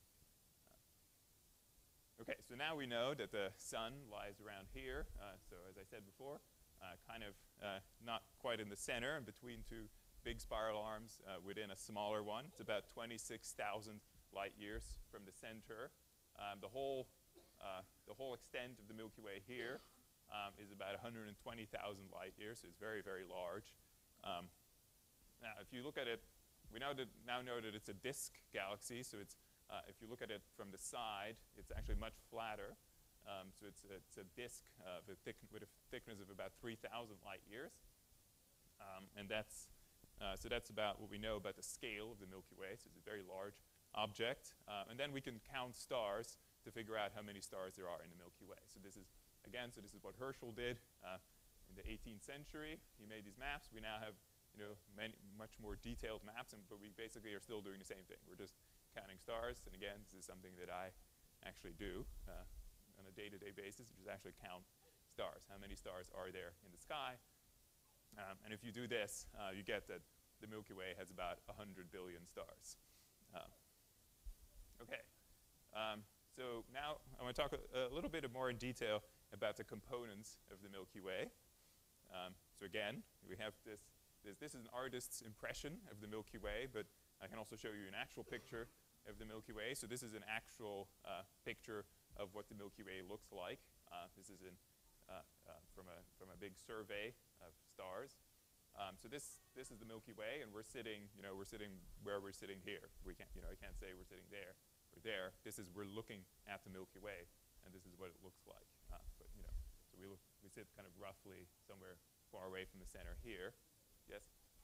Uh, okay, so now we know that the sun lies around here. Uh, so as I said before, uh, kind of uh, not quite in the center, and between two big spiral arms uh, within a smaller one. It's about twenty-six thousand light years from the center. Um, the whole, uh, the whole extent of the Milky Way here um, is about one hundred twenty thousand light years, so it's very, very large. Um, now, if you look at it, we now, did, now know that it's a disk galaxy, so it's, uh, if you look at it from the side, it's actually much flatter. Um, so it's a, it's a disk uh, thick, with a thickness of about three thousand light years. Um, and that's, uh, so that's about what we know about the scale of the Milky Way, so it's a very large object, uh, and then we can count stars to figure out how many stars there are in the Milky Way. So this is, again, so this is what Herschel did uh, in the eighteenth century. He made these maps. We now have, you know, many, much more detailed maps, and, but we basically are still doing the same thing. We're just counting stars, and again, this is something that I actually do uh, on a day-to-day basis, which is actually count stars. How many stars are there in the sky? Um, and if you do this, uh, you get that the Milky Way has about one hundred billion stars. Uh, Okay, um, so now I want to talk a, a little bit more in detail about the components of the Milky Way. Um, so again, we have this, this, this is an artist's impression of the Milky Way, but I can also show you an actual picture of the Milky Way. So this is an actual uh, picture of what the Milky Way looks like. Uh, this is in, uh, uh, from, a, from a big survey of stars. Um, so this, this is the Milky Way, and we're sitting, you know, we're sitting where we're sitting here. We can't, you know, I can't say we're sitting there. We're there. This is, we're looking at the Milky Way, and this is what it looks like. Uh, but, you know, so we, look, we sit kind of roughly somewhere far away from the center here. Yes?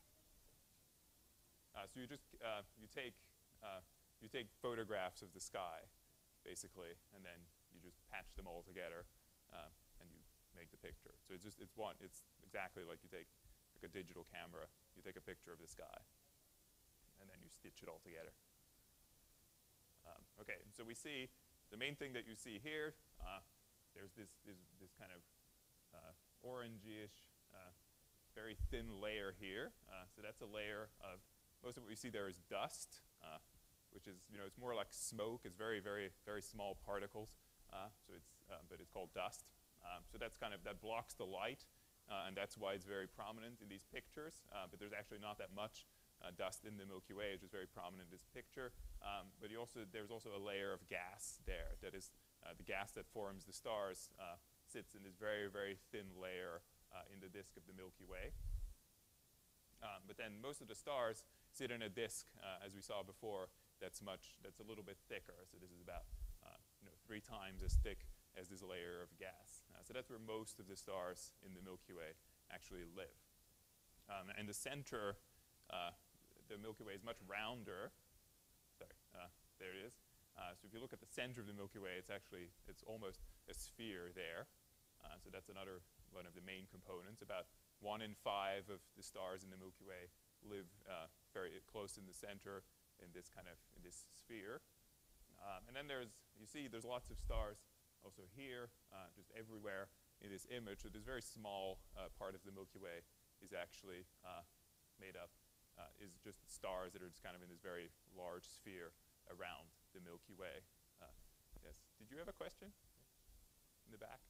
Uh, so you just, uh, you take, uh, you take photographs of the sky, basically, and then you just patch them all together, uh, and you make the picture. So it's just, it's one, it's exactly like you take like a digital camera. You take a picture of the sky, and then you stitch it all together. Um, okay, and so we see the main thing that you see here, uh, there's this, this, this kind of uh, orangey-ish, uh, very thin layer here. Uh, so that's a layer of, most of what you see there is dust, uh, which is, you know, it's more like smoke. It's very, very, very small particles. Uh, so it's, uh, but it's called dust. Um, so that's kind of, that blocks the light, uh, and that's why it's very prominent in these pictures. Uh, but there's actually not that much uh, dust in the Milky Way, which is very prominent in this picture. Um, but you also, there's also a layer of gas there. That is, uh, the gas that forms the stars uh, sits in this very, very thin layer uh, in the disk of the Milky Way. Um, but then most of the stars sit in a disk, uh, as we saw before, that's much, that's a little bit thicker. So this is about, uh, you know, three times as thick as this layer of gas. Uh, so that's where most of the stars in the Milky Way actually live. Um, and the center, uh, the Milky Way is much rounder. Sorry, uh, there it is. Uh, so if you look at the center of the Milky Way, it's actually, it's almost a sphere there. Uh, so that's another one of the main components. About one in five of the stars in the Milky Way live uh, very close in the center in this kind of, in this sphere. Um, and then there's, you see there's lots of stars also here, uh, just everywhere in this image. So this very small uh, part of the Milky Way is actually uh, made up, uh, is just stars that are just kind of in this very large sphere around the Milky Way. Uh, yes, did you have a question in the back?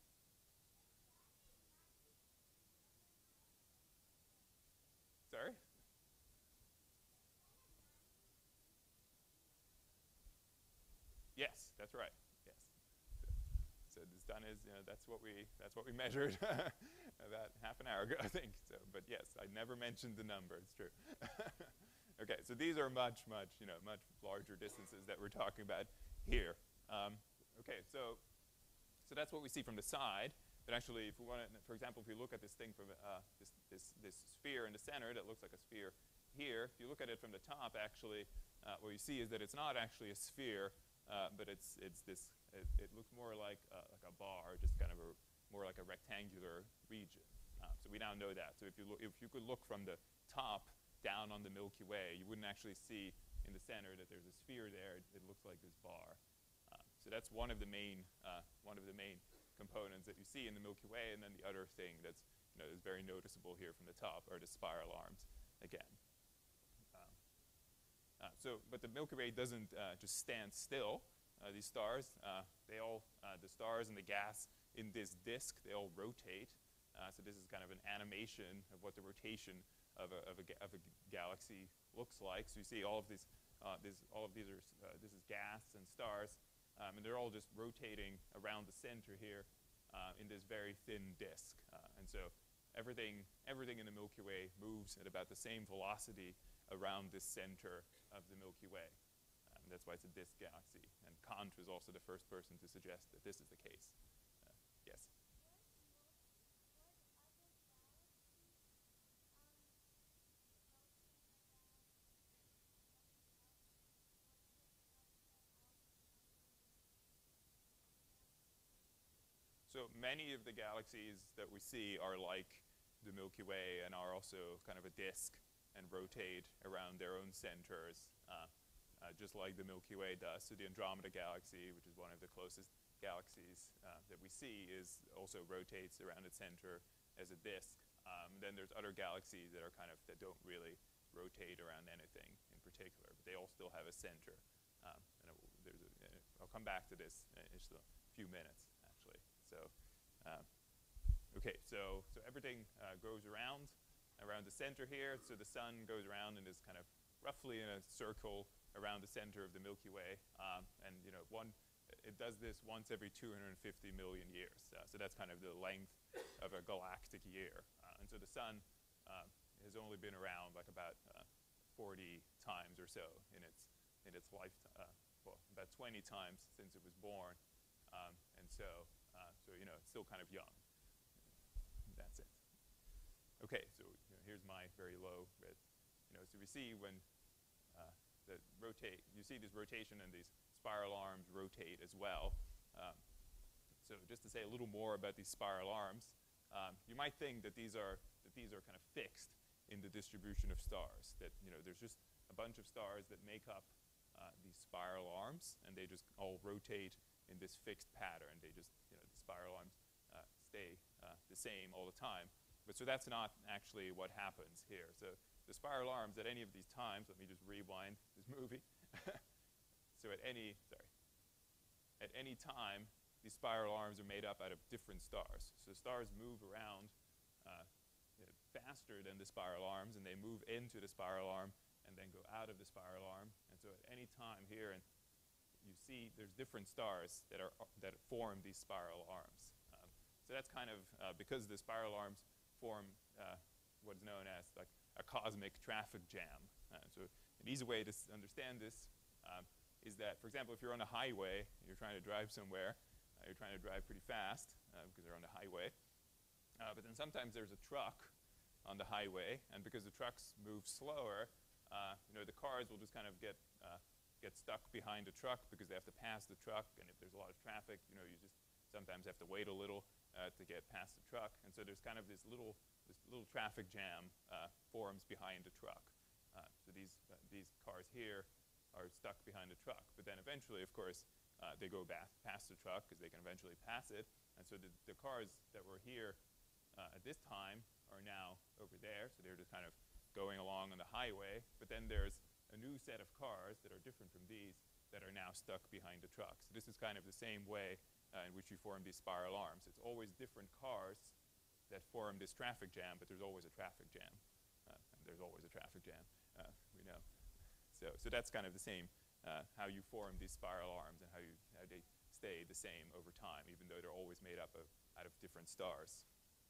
Sorry? Yes, that's right. Yes. So, so this done is, you know, that's what we that's what we measured about half an hour ago, I think. So, but yes, I never mentioned the number. It's true. Okay, so these are much, much, you know, much larger distances that we're talking about here. Um, okay, so so that's what we see from the side. But actually, if we want to, for example, if you look at this thing from uh, this this this sphere in the center that looks like a sphere here, if you look at it from the top, actually, uh, what you see is that it's not actually a sphere. Uh, but it's it's this. It, it looks more like uh, like a bar, just kind of a more like a rectangular region. Uh, so we now know that. So if you look, if you could look from the top down on the Milky Way, you wouldn't actually see in the center that there's a sphere there. It, it looks like this bar. Uh, so that's one of the main uh, one of the main components that you see in the Milky Way. And then the other thing that's, you know, is very noticeable here from the top are the spiral arms again. Uh, so, but the Milky Way doesn't uh, just stand still. Uh, these stars, uh, they all, uh, the stars and the gas in this disk, they all rotate. Uh, so this is kind of an animation of what the rotation of a, of a, ga of a galaxy looks like. So you see all of these, uh, these all of these are, uh, this is gas and stars, um, and they're all just rotating around the center here uh, in this very thin disk. Uh, and so everything, everything in the Milky Way moves at about the same velocity around this center of the Milky Way. Um, that's why it's a disk galaxy. And Kant was also the first person to suggest that this is the case. Uh, yes? So many of the galaxies that we see are like the Milky Way and are also kind of a disk and rotate around their own centers, uh, uh, just like the Milky Way does. So the Andromeda Galaxy, which is one of the closest galaxies uh, that we see, is also rotates around its center as a disk. Um, then there's other galaxies that are kind of, that don't really rotate around anything in particular, but they all still have a center. Um, and it, there's a, I'll come back to this in just a few minutes, actually. So, uh, okay, so, so everything uh, goes around. around the center here. So the sun goes around and is kind of roughly in a circle around the center of the Milky Way. Um, and you know, one, it does this once every two hundred fifty million years. Uh, so that's kind of the length of a galactic year. Uh, and so the sun uh, has only been around like about uh, forty times or so in its, in its lifetime, uh, well, about twenty times since it was born. Um, and so, uh, so, you know, it's still kind of young. That's it. Okay, so you know, here's my very low red. You know, so we see when uh, the rotate, you see this rotation and these spiral arms rotate as well. Um, so just to say a little more about these spiral arms, um, you might think that these are that these are kind of fixed in the distribution of stars. That you know, there's just a bunch of stars that make up uh, these spiral arms, and they just all rotate in this fixed pattern. They just, you know, the spiral arms uh, stay uh, the same all the time. But so that's not actually what happens here. So the spiral arms at any of these times, let me just rewind this movie. So at any, sorry, at any time, these spiral arms are made up out of different stars. So stars move around uh, you know, faster than the spiral arms, and they move into the spiral arm and and then go out of the spiral arm. And so at any time here, and you see there's different stars that, are, that form these spiral arms. Um, so that's kind of, uh, because the spiral arms form uh, what is known as like a cosmic traffic jam. Uh, so an easy way to s understand this um, is that, for example, if you're on a highway and you're trying to drive somewhere, uh, you're trying to drive pretty fast uh, because they're on the highway. Uh, but then sometimes there's a truck on the highway, and because the trucks move slower, uh, you know, the cars will just kind of get uh, get stuck behind the truck because they have to pass the truck, and if there's a lot of traffic, you know, you just sometimes have to wait a little uh, to get past the truck, and so there's kind of this little this little traffic jam uh, forms behind the truck. Uh, so these uh, these cars here are stuck behind the truck, but then eventually, of course, uh, they go back past the truck because they can eventually pass it, and so the, the cars that were here uh, at this time are now over there, so they're just kind of going along on the highway, but then there's a new set of cars that are different from these that are now stuck behind the truck. So this is kind of the same way uh, in which you form these spiral arms. It's always different cars that form this traffic jam, but there's always a traffic jam. Uh, and there's always a traffic jam, uh, we know. So, so that's kind of the same, uh, how you form these spiral arms and how, you, how they stay the same over time, even though they're always made up of, out of different stars.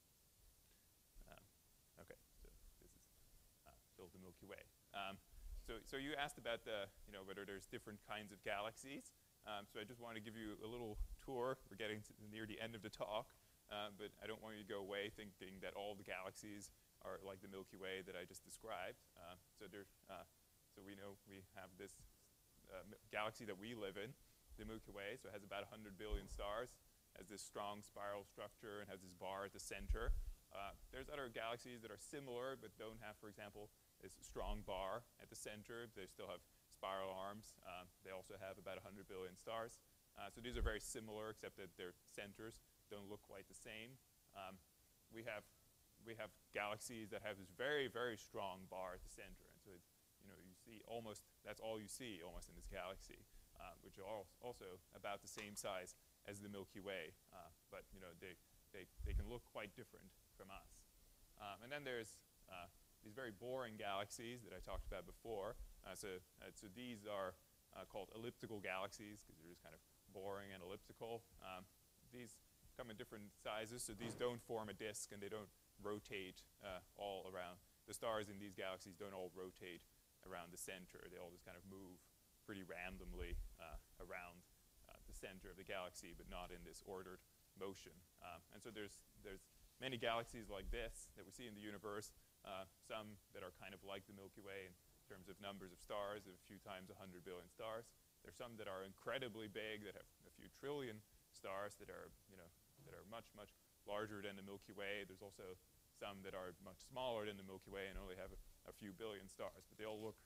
Um, okay, so this is uh, still the Milky Way. Um, so, so you asked about the, you know, whether there's different kinds of galaxies. Um, so I just wanted to give you a little tour. We're getting to near the end of the talk, uh, but I don't want you to go away thinking that all the galaxies are like the Milky Way that I just described. Uh, so there, uh, so we know we have this uh, galaxy that we live in, the Milky Way. So it has about one hundred billion stars, has this strong spiral structure, and has this bar at the center. Uh, there's other galaxies that are similar but don't have, for example, this strong bar at the center. They still have spiral arms. Uh, they also have about one hundred billion stars. Uh, so these are very similar, except that their centers don't look quite the same. Um, we have we have galaxies that have this very, very strong bar at the center, and so it's, you know, you see almost, that's all you see almost in this galaxy, uh, which are also about the same size as the Milky Way, uh, but you know they, they they can look quite different from us. Um, and then there's uh, these very boring galaxies that I talked about before. Uh, so, uh, so these are uh, called elliptical galaxies because they're just kind of boring and elliptical. Um, these come in different sizes, so these don't form a disk and they don't rotate uh, all around. The stars in these galaxies don't all rotate around the center. They all just kind of move pretty randomly uh, around uh, the center of the galaxy, but not in this ordered motion. Um, and so there's, there's many galaxies like this that we see in the universe, uh, some that are kind of like the Milky Way in terms of numbers of stars, a few times one hundred billion stars. There's some that are incredibly big, that have a few trillion stars that are, you know, that are much, much larger than the Milky Way. There's also some that are much smaller than the Milky Way and only have a, a few billion stars, but they all look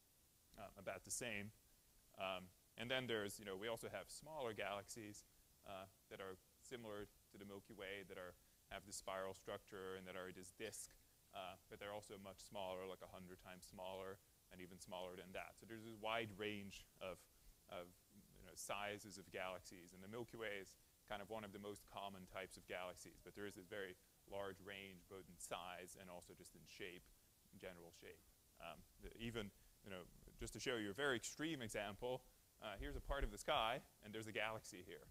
uh, about the same. Um, and then there's, you know, we also have smaller galaxies uh, that are similar to the Milky Way, that are have this spiral structure and that are this disk, uh, but they're also much smaller, like a hundred times smaller, and even smaller than that. So there's this wide range of, of you know, sizes of galaxies, and the Milky Way is kind of one of the most common types of galaxies, but there is this very large range, both in size and also just in shape, in general shape. Um, the, even, you know, just to show you a very extreme example, uh, here's a part of the sky, and there's a galaxy here.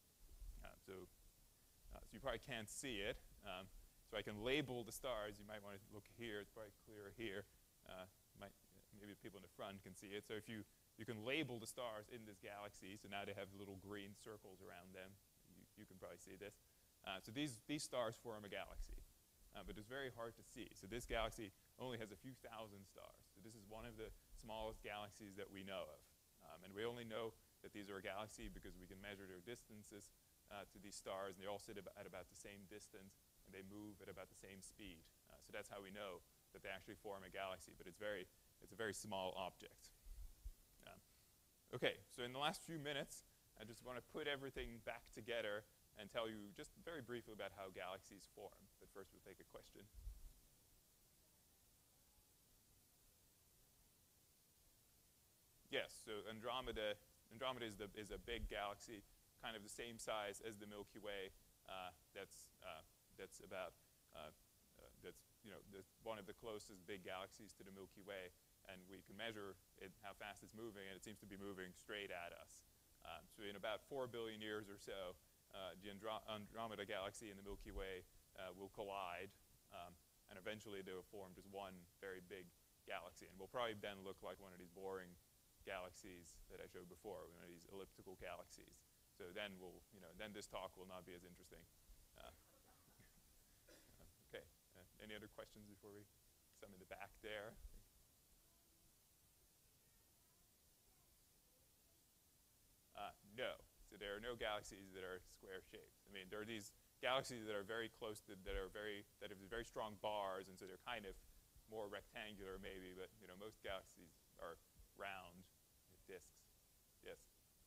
Uh, so, uh, so you probably can't see it. Um, so I can label the stars. You might want to look here. It's probably clearer here. Uh, might, maybe the people in the front can see it. So if you, you can label the stars in this galaxy, so now they have little green circles around them. You, you can probably see this. Uh, so these, these stars form a galaxy, uh, but it's very hard to see. So this galaxy only has a few thousand stars. So this is one of the smallest galaxies that we know of. Um, and we only know that these are a galaxy because we can measure their distances uh, to these stars, and they all sit ab at about the same distance, and they move at about the same speed. Uh, so that's how we know that they actually form a galaxy, but it's, very, it's a very small object. Um, okay, so in the last few minutes, I just want to put everything back together and tell you just very briefly about how galaxies form. But first we'll take a question. Yes, so Andromeda, Andromeda is, the, is a big galaxy, kind of the same size as the Milky Way. Uh, that's, uh, that's about, uh, uh, that's, you know, the, one of the closest big galaxies to the Milky Way. and we can measure it, how fast it's moving, and it seems to be moving straight at us. Um, so in about four billion years or so, uh, the Andro Andromeda Galaxy and the Milky Way uh, will collide, um, and eventually they will form just one very big galaxy. And we'll probably then look like one of these boring galaxies that I showed before, one of these elliptical galaxies. So then we'll, you know, then this talk will not be as interesting. Uh, okay, uh, any other questions before we, some in the back there? Uh, no, so there are no galaxies that are square shaped. I mean, there are these galaxies that are very close to, that are very, that have very strong bars, and so they're kind of more rectangular maybe, but you know, most galaxies are round disks. Yes?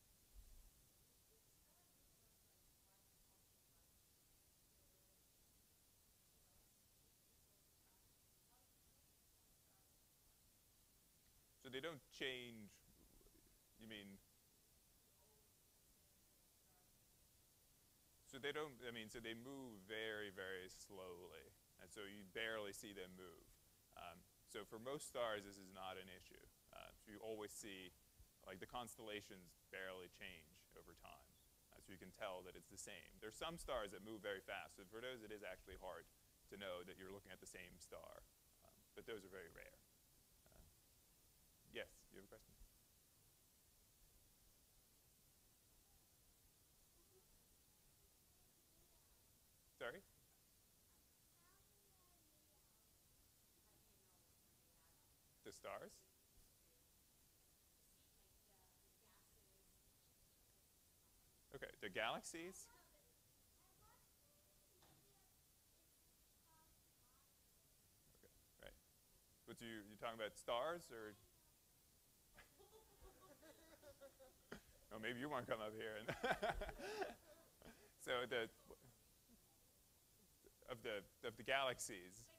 So they don't change, you mean? So they don't, I mean, so they move very, very slowly, and so you barely see them move. Um, so for most stars, this is not an issue. Uh, so you always see, like the constellations barely change over time. Uh, so you can tell that it's the same. There's some stars that move very fast, so for those it is actually hard to know that you're looking at the same star. Um, but those are very rare. Uh, yes, you have a question? Sorry? The stars? Okay, the galaxies? Okay, right. But you, you talking about stars, or? Oh, maybe you want to come up here. And so the, of the, of the galaxies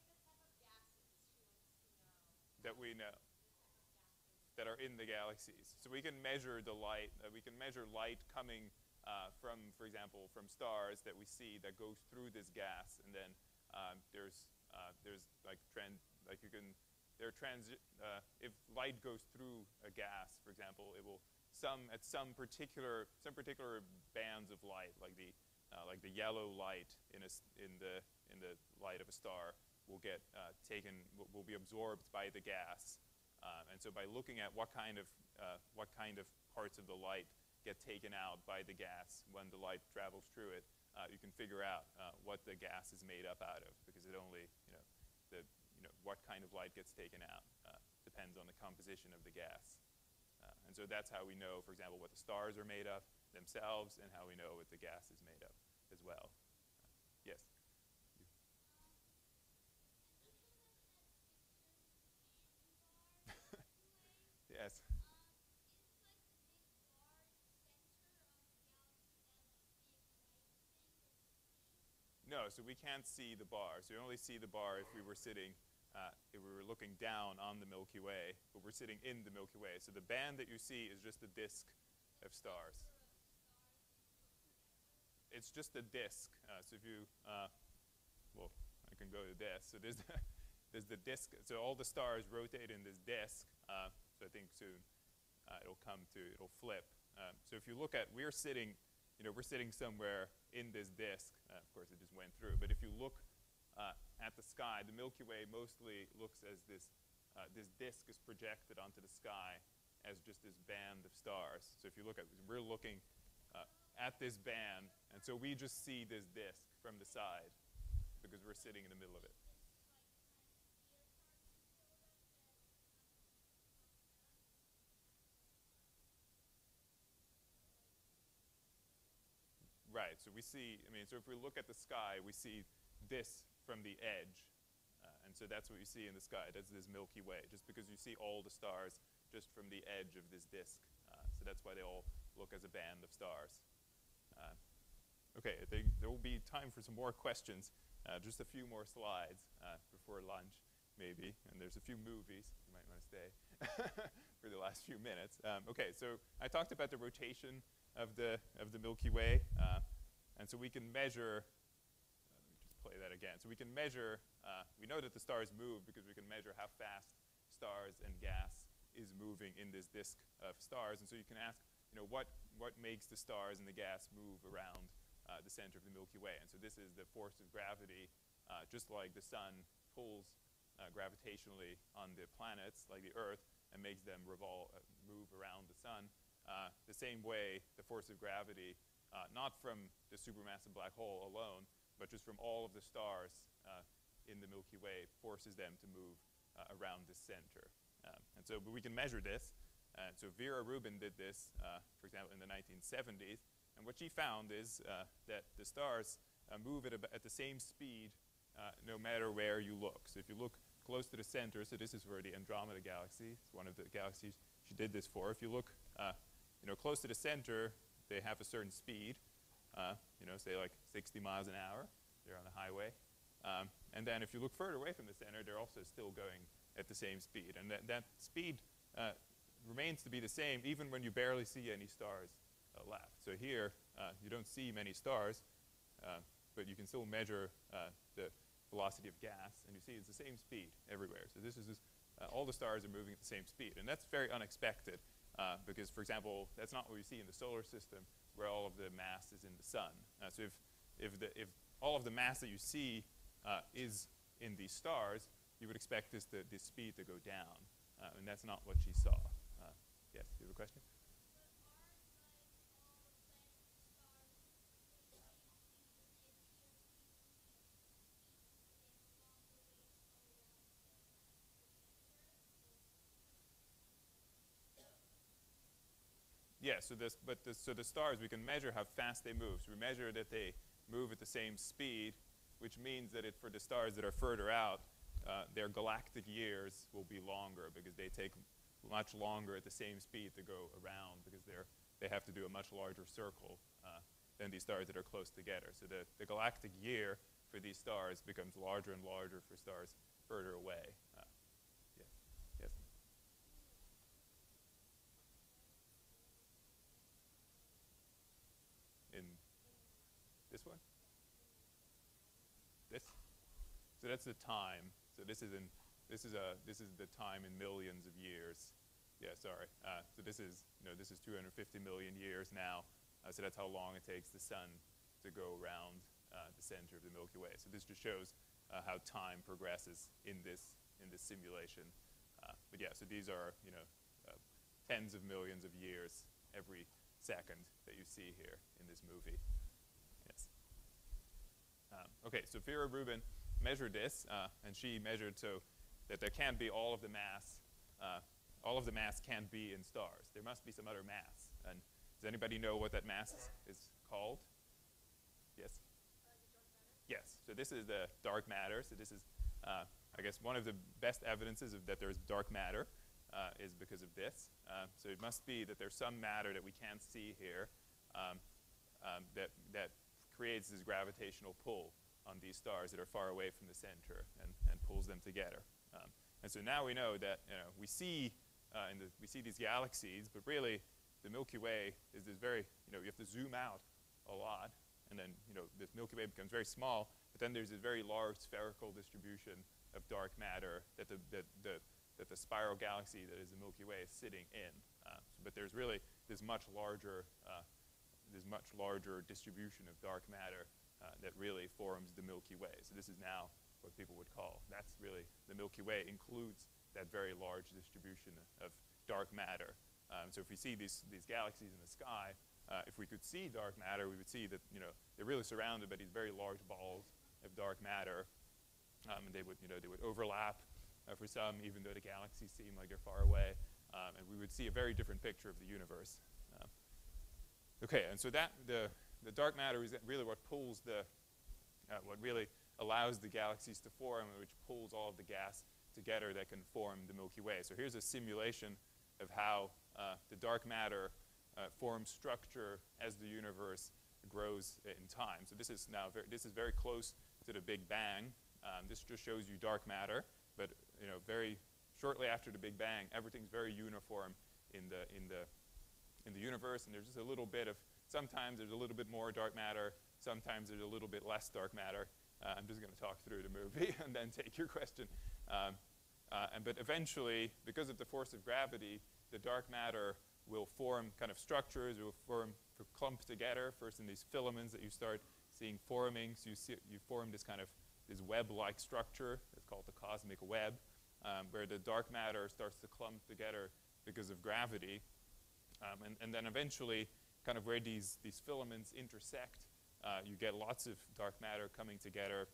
that we know, that are in the galaxies. So we can measure the light, uh, we can measure light coming uh, from, for example, from stars that we see that goes through this gas, and then um, there's, uh, there's like trend, like you can, there are trans, uh, if light goes through a gas, for example, it will, some, at some particular, some particular bands of light, like the, uh, like the yellow light in, a, in, the, in the light of a star will get uh, taken, will, will be absorbed by the gas. Um, and so by looking at what kind of, uh, what kind of parts of the light get taken out by the gas when the light travels through it, uh, you can figure out uh, what the gas is made up out of, because it only, you know, the, you know, what kind of light gets taken out uh, depends on the composition of the gas. Uh, and so that's how we know, for example, what the stars are made of themselves, and how we know what the gas is made of as well. Uh, yes? Yes. No, so we can't see the bar. So we only see the bar if we were sitting, uh, if we were looking down on the Milky Way, but we're sitting in the Milky Way. So the band that you see is just a disk of stars. It's just a disk. Uh, so if you, uh, well, I can go to this. So there's the, there's the disk. So all the stars rotate in this disk. Uh, so I think soon uh, it'll come to, it'll flip. Um, so if you look at, we're sitting, you know, we're sitting somewhere in this disk. Uh, of course, it just went through. But if you look uh, at the sky, the Milky Way mostly looks as this, uh, this disk is projected onto the sky as just this band of stars. So if you look at, we're looking uh, at this band, and so we just see this disk from the side because we're sitting in the middle of it. Right, so we see, I mean, so if we look at the sky, we see this from the edge. Uh, and so that's what you see in the sky. That's this Milky Way, just because you see all the stars just from the edge of this disk. Uh, so that's why they all look as a band of stars. Uh, okay, I think there will be time for some more questions. Uh, just a few more slides uh, before lunch, maybe. And there's a few movies. You might want to stay for the last few minutes. Um, okay, so I talked about the rotation of the, of the Milky Way. Uh, and so we can measure, uh, let me just play that again. So we can measure, uh, we know that the stars move because we can measure how fast stars and gas is moving in this disk of stars. And so you can ask, you know, what, what makes the stars and the gas move around uh, the center of the Milky Way? And so this is the force of gravity, uh, just like the sun pulls uh, gravitationally on the planets, like the Earth, and makes them revolve, uh, move around the sun. Uh, the same way, the force of gravity, uh, not from the supermassive black hole alone, but just from all of the stars uh, in the Milky Way, forces them to move uh, around the center. Um, and so but we can measure this. And so Vera Rubin did this, uh, for example, in the nineteen seventies. And what she found is uh, that the stars uh, move at, a, at the same speed uh, no matter where you look. So if you look close to the center, so this is for the Andromeda Galaxy. It's one of the galaxies she did this for. If you look uh, you know, close to the center, they have a certain speed, uh, you know, say like sixty miles an hour. They're on a highway. Um, and then if you look further away from the center, they're also still going at the same speed. And that, that speed uh, remains to be the same even when you barely see any stars uh, left. So here, uh, you don't see many stars, uh, but you can still measure uh, the velocity of gas, and you see it's the same speed everywhere. So this is just, uh, all the stars are moving at the same speed. And that's very unexpected uh, because, for example, that's not what we see in the solar system where all of the mass is in the sun. Uh, so if, if, the, if all of the mass that you see uh, is in these stars, you would expect this, to, this speed to go down. Uh, and that's not what she saw. Uh, yes, you have a question? Yeah, so, this, but the, so the stars, we can measure how fast they move. So we measure that they move at the same speed, which means that it, for the stars that are further out, uh, their galactic years will be longer because they take much longer at the same speed to go around because they're, they have to do a much larger circle uh, than these stars that are close together. So the, the galactic year for these stars becomes larger and larger for stars further away. Uh, yeah. Yes? In this one? This? So that's the time. So this is in this is a this is the time in millions of years. Yeah, sorry. Uh, so this is you know this is two hundred fifty million years now. Uh, so that's how long it takes the sun to go around uh, the center of the Milky Way. So this just shows uh, how time progresses in this in this simulation. Uh, but yeah, so these are you know uh, tens of millions of years every second that you see here in this movie. Yes. Um, okay, so Vera Rubin measured this, uh, and she measured so that there can't be all of the mass. Uh, all of the mass can't be in stars. There must be some other mass. And does anybody know what that mass is called? Yes? Uh, the dark matter? Yes. So this is the dark matter. So this is, uh, I guess, one of the best evidences of that there's dark matter uh, is because of this. Uh, so it must be that there's some matter that we can't see here um, um, that, that creates this gravitational pull on these stars that are far away from the center and, and pulls them together. Um, and so now we know that you know, we see uh, in the, we see these galaxies, but really the Milky Way is this very, you know, you have to zoom out a lot, and then you know, this Milky Way becomes very small, but then there's this very large spherical distribution of dark matter that the, that the, that the spiral galaxy that is the Milky Way is sitting in. Uh, but there's really this much larger, uh, this much larger distribution of dark matter uh, that really forms the Milky Way. So this is now what people would call, that's really, the Milky Way includes that very large distribution of dark matter. Um, so if we see these, these galaxies in the sky, uh, if we could see dark matter, we would see that, you know, they're really surrounded by these very large balls of dark matter. Um, and they would, you know, they would overlap uh, for some, even though the galaxies seem like they're far away. Um, and we would see a very different picture of the universe. Um, okay, and so that, the, the dark matter is really what pulls the, uh, what really allows the galaxies to form, which pulls all of the gas together that can form the Milky Way. So here's a simulation of how uh, the dark matter uh, forms structure as the universe grows in time. So this is now very, this is very close to the Big Bang. Um, this just shows you dark matter, but you know, very shortly after the Big Bang, everything's very uniform in the in the in the universe, and there's just a little bit of, sometimes there's a little bit more dark matter, sometimes there's a little bit less dark matter. Uh, I'm just going to talk through the movie and then take your question. Um, Uh, and but eventually, because of the force of gravity, the dark matter will form kind of structures, it will form, clump together, first in these filaments that you start seeing forming. So you, see, you form this kind of this web-like structure. It's called the cosmic web, um, where the dark matter starts to clump together because of gravity. Um, and, and then eventually, kind of where these, these filaments intersect, uh, you get lots of dark matter coming together.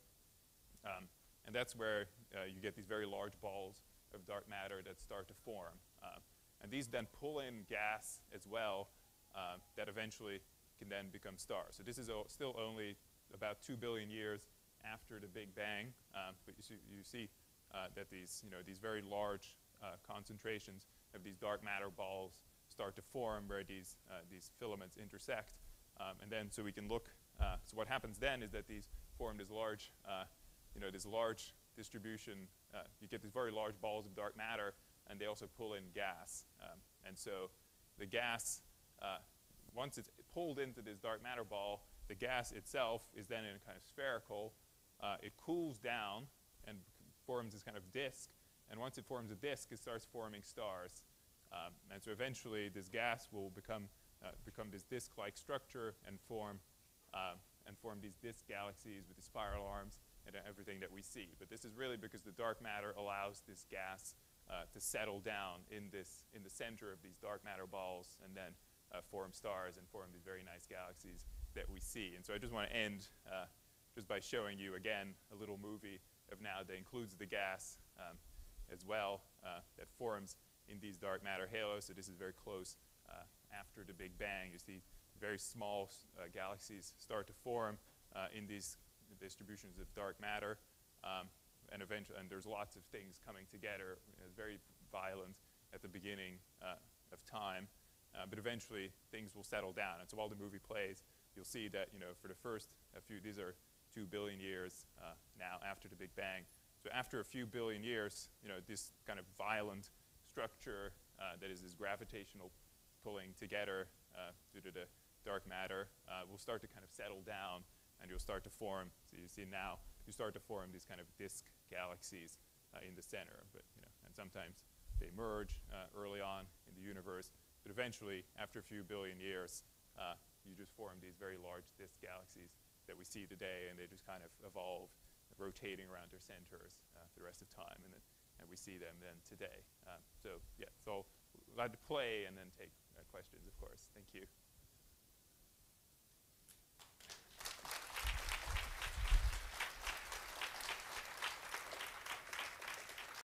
Um, and that's where uh, you get these very large balls of dark matter that start to form. Uh, and these then pull in gas as well uh, that eventually can then become stars. So this is o still only about two billion years after the Big Bang. Um, but you see, you see uh, that these, you know, these very large uh, concentrations of these dark matter balls start to form where these, uh, these filaments intersect. Um, and then so we can look, uh, so what happens then is that these form this large, uh, you know, this large distribution. Uh, you get these very large balls of dark matter, and they also pull in gas. Um, and so the gas, uh, once it's pulled into this dark matter ball, the gas itself is then in a kind of spherical. Uh, it cools down and forms this kind of disk. And once it forms a disk, it starts forming stars. Um, and so eventually, this gas will become, uh, become this disk-like structure and form, uh, and form these disk galaxies with the spiral arms and everything that we see. But this is really because the dark matter allows this gas uh, to settle down in, this, in the center of these dark matter balls and then uh, form stars and form these very nice galaxies that we see. And so I just want to end uh, just by showing you again a little movie of now that includes the gas um, as well uh, that forms in these dark matter halos. So this is very close uh, after the Big Bang. You see very small uh, galaxies start to form uh, in these distributions of dark matter. Um, and eventually, and there's lots of things coming together. It's very violent at the beginning uh, of time. Uh, but eventually, things will settle down. And so while the movie plays, you'll see that, you know, for the first a few, these are two billion years uh, now after the Big Bang. So after a few billion years, you know, this kind of violent structure uh, that is this gravitational pulling together uh, due to the dark matter uh, will start to kind of settle down, and you'll start to form. So you see now, you start to form these kind of disk galaxies uh, in the center. But, you know, and sometimes they merge uh, early on in the universe. But eventually, after a few billion years, uh, you just form these very large disk galaxies that we see today, and they just kind of evolve, rotating around their centers uh, for the rest of time, and, then, and we see them then today. Uh, so yeah, so glad to play and then take uh, questions, of course. Thank you.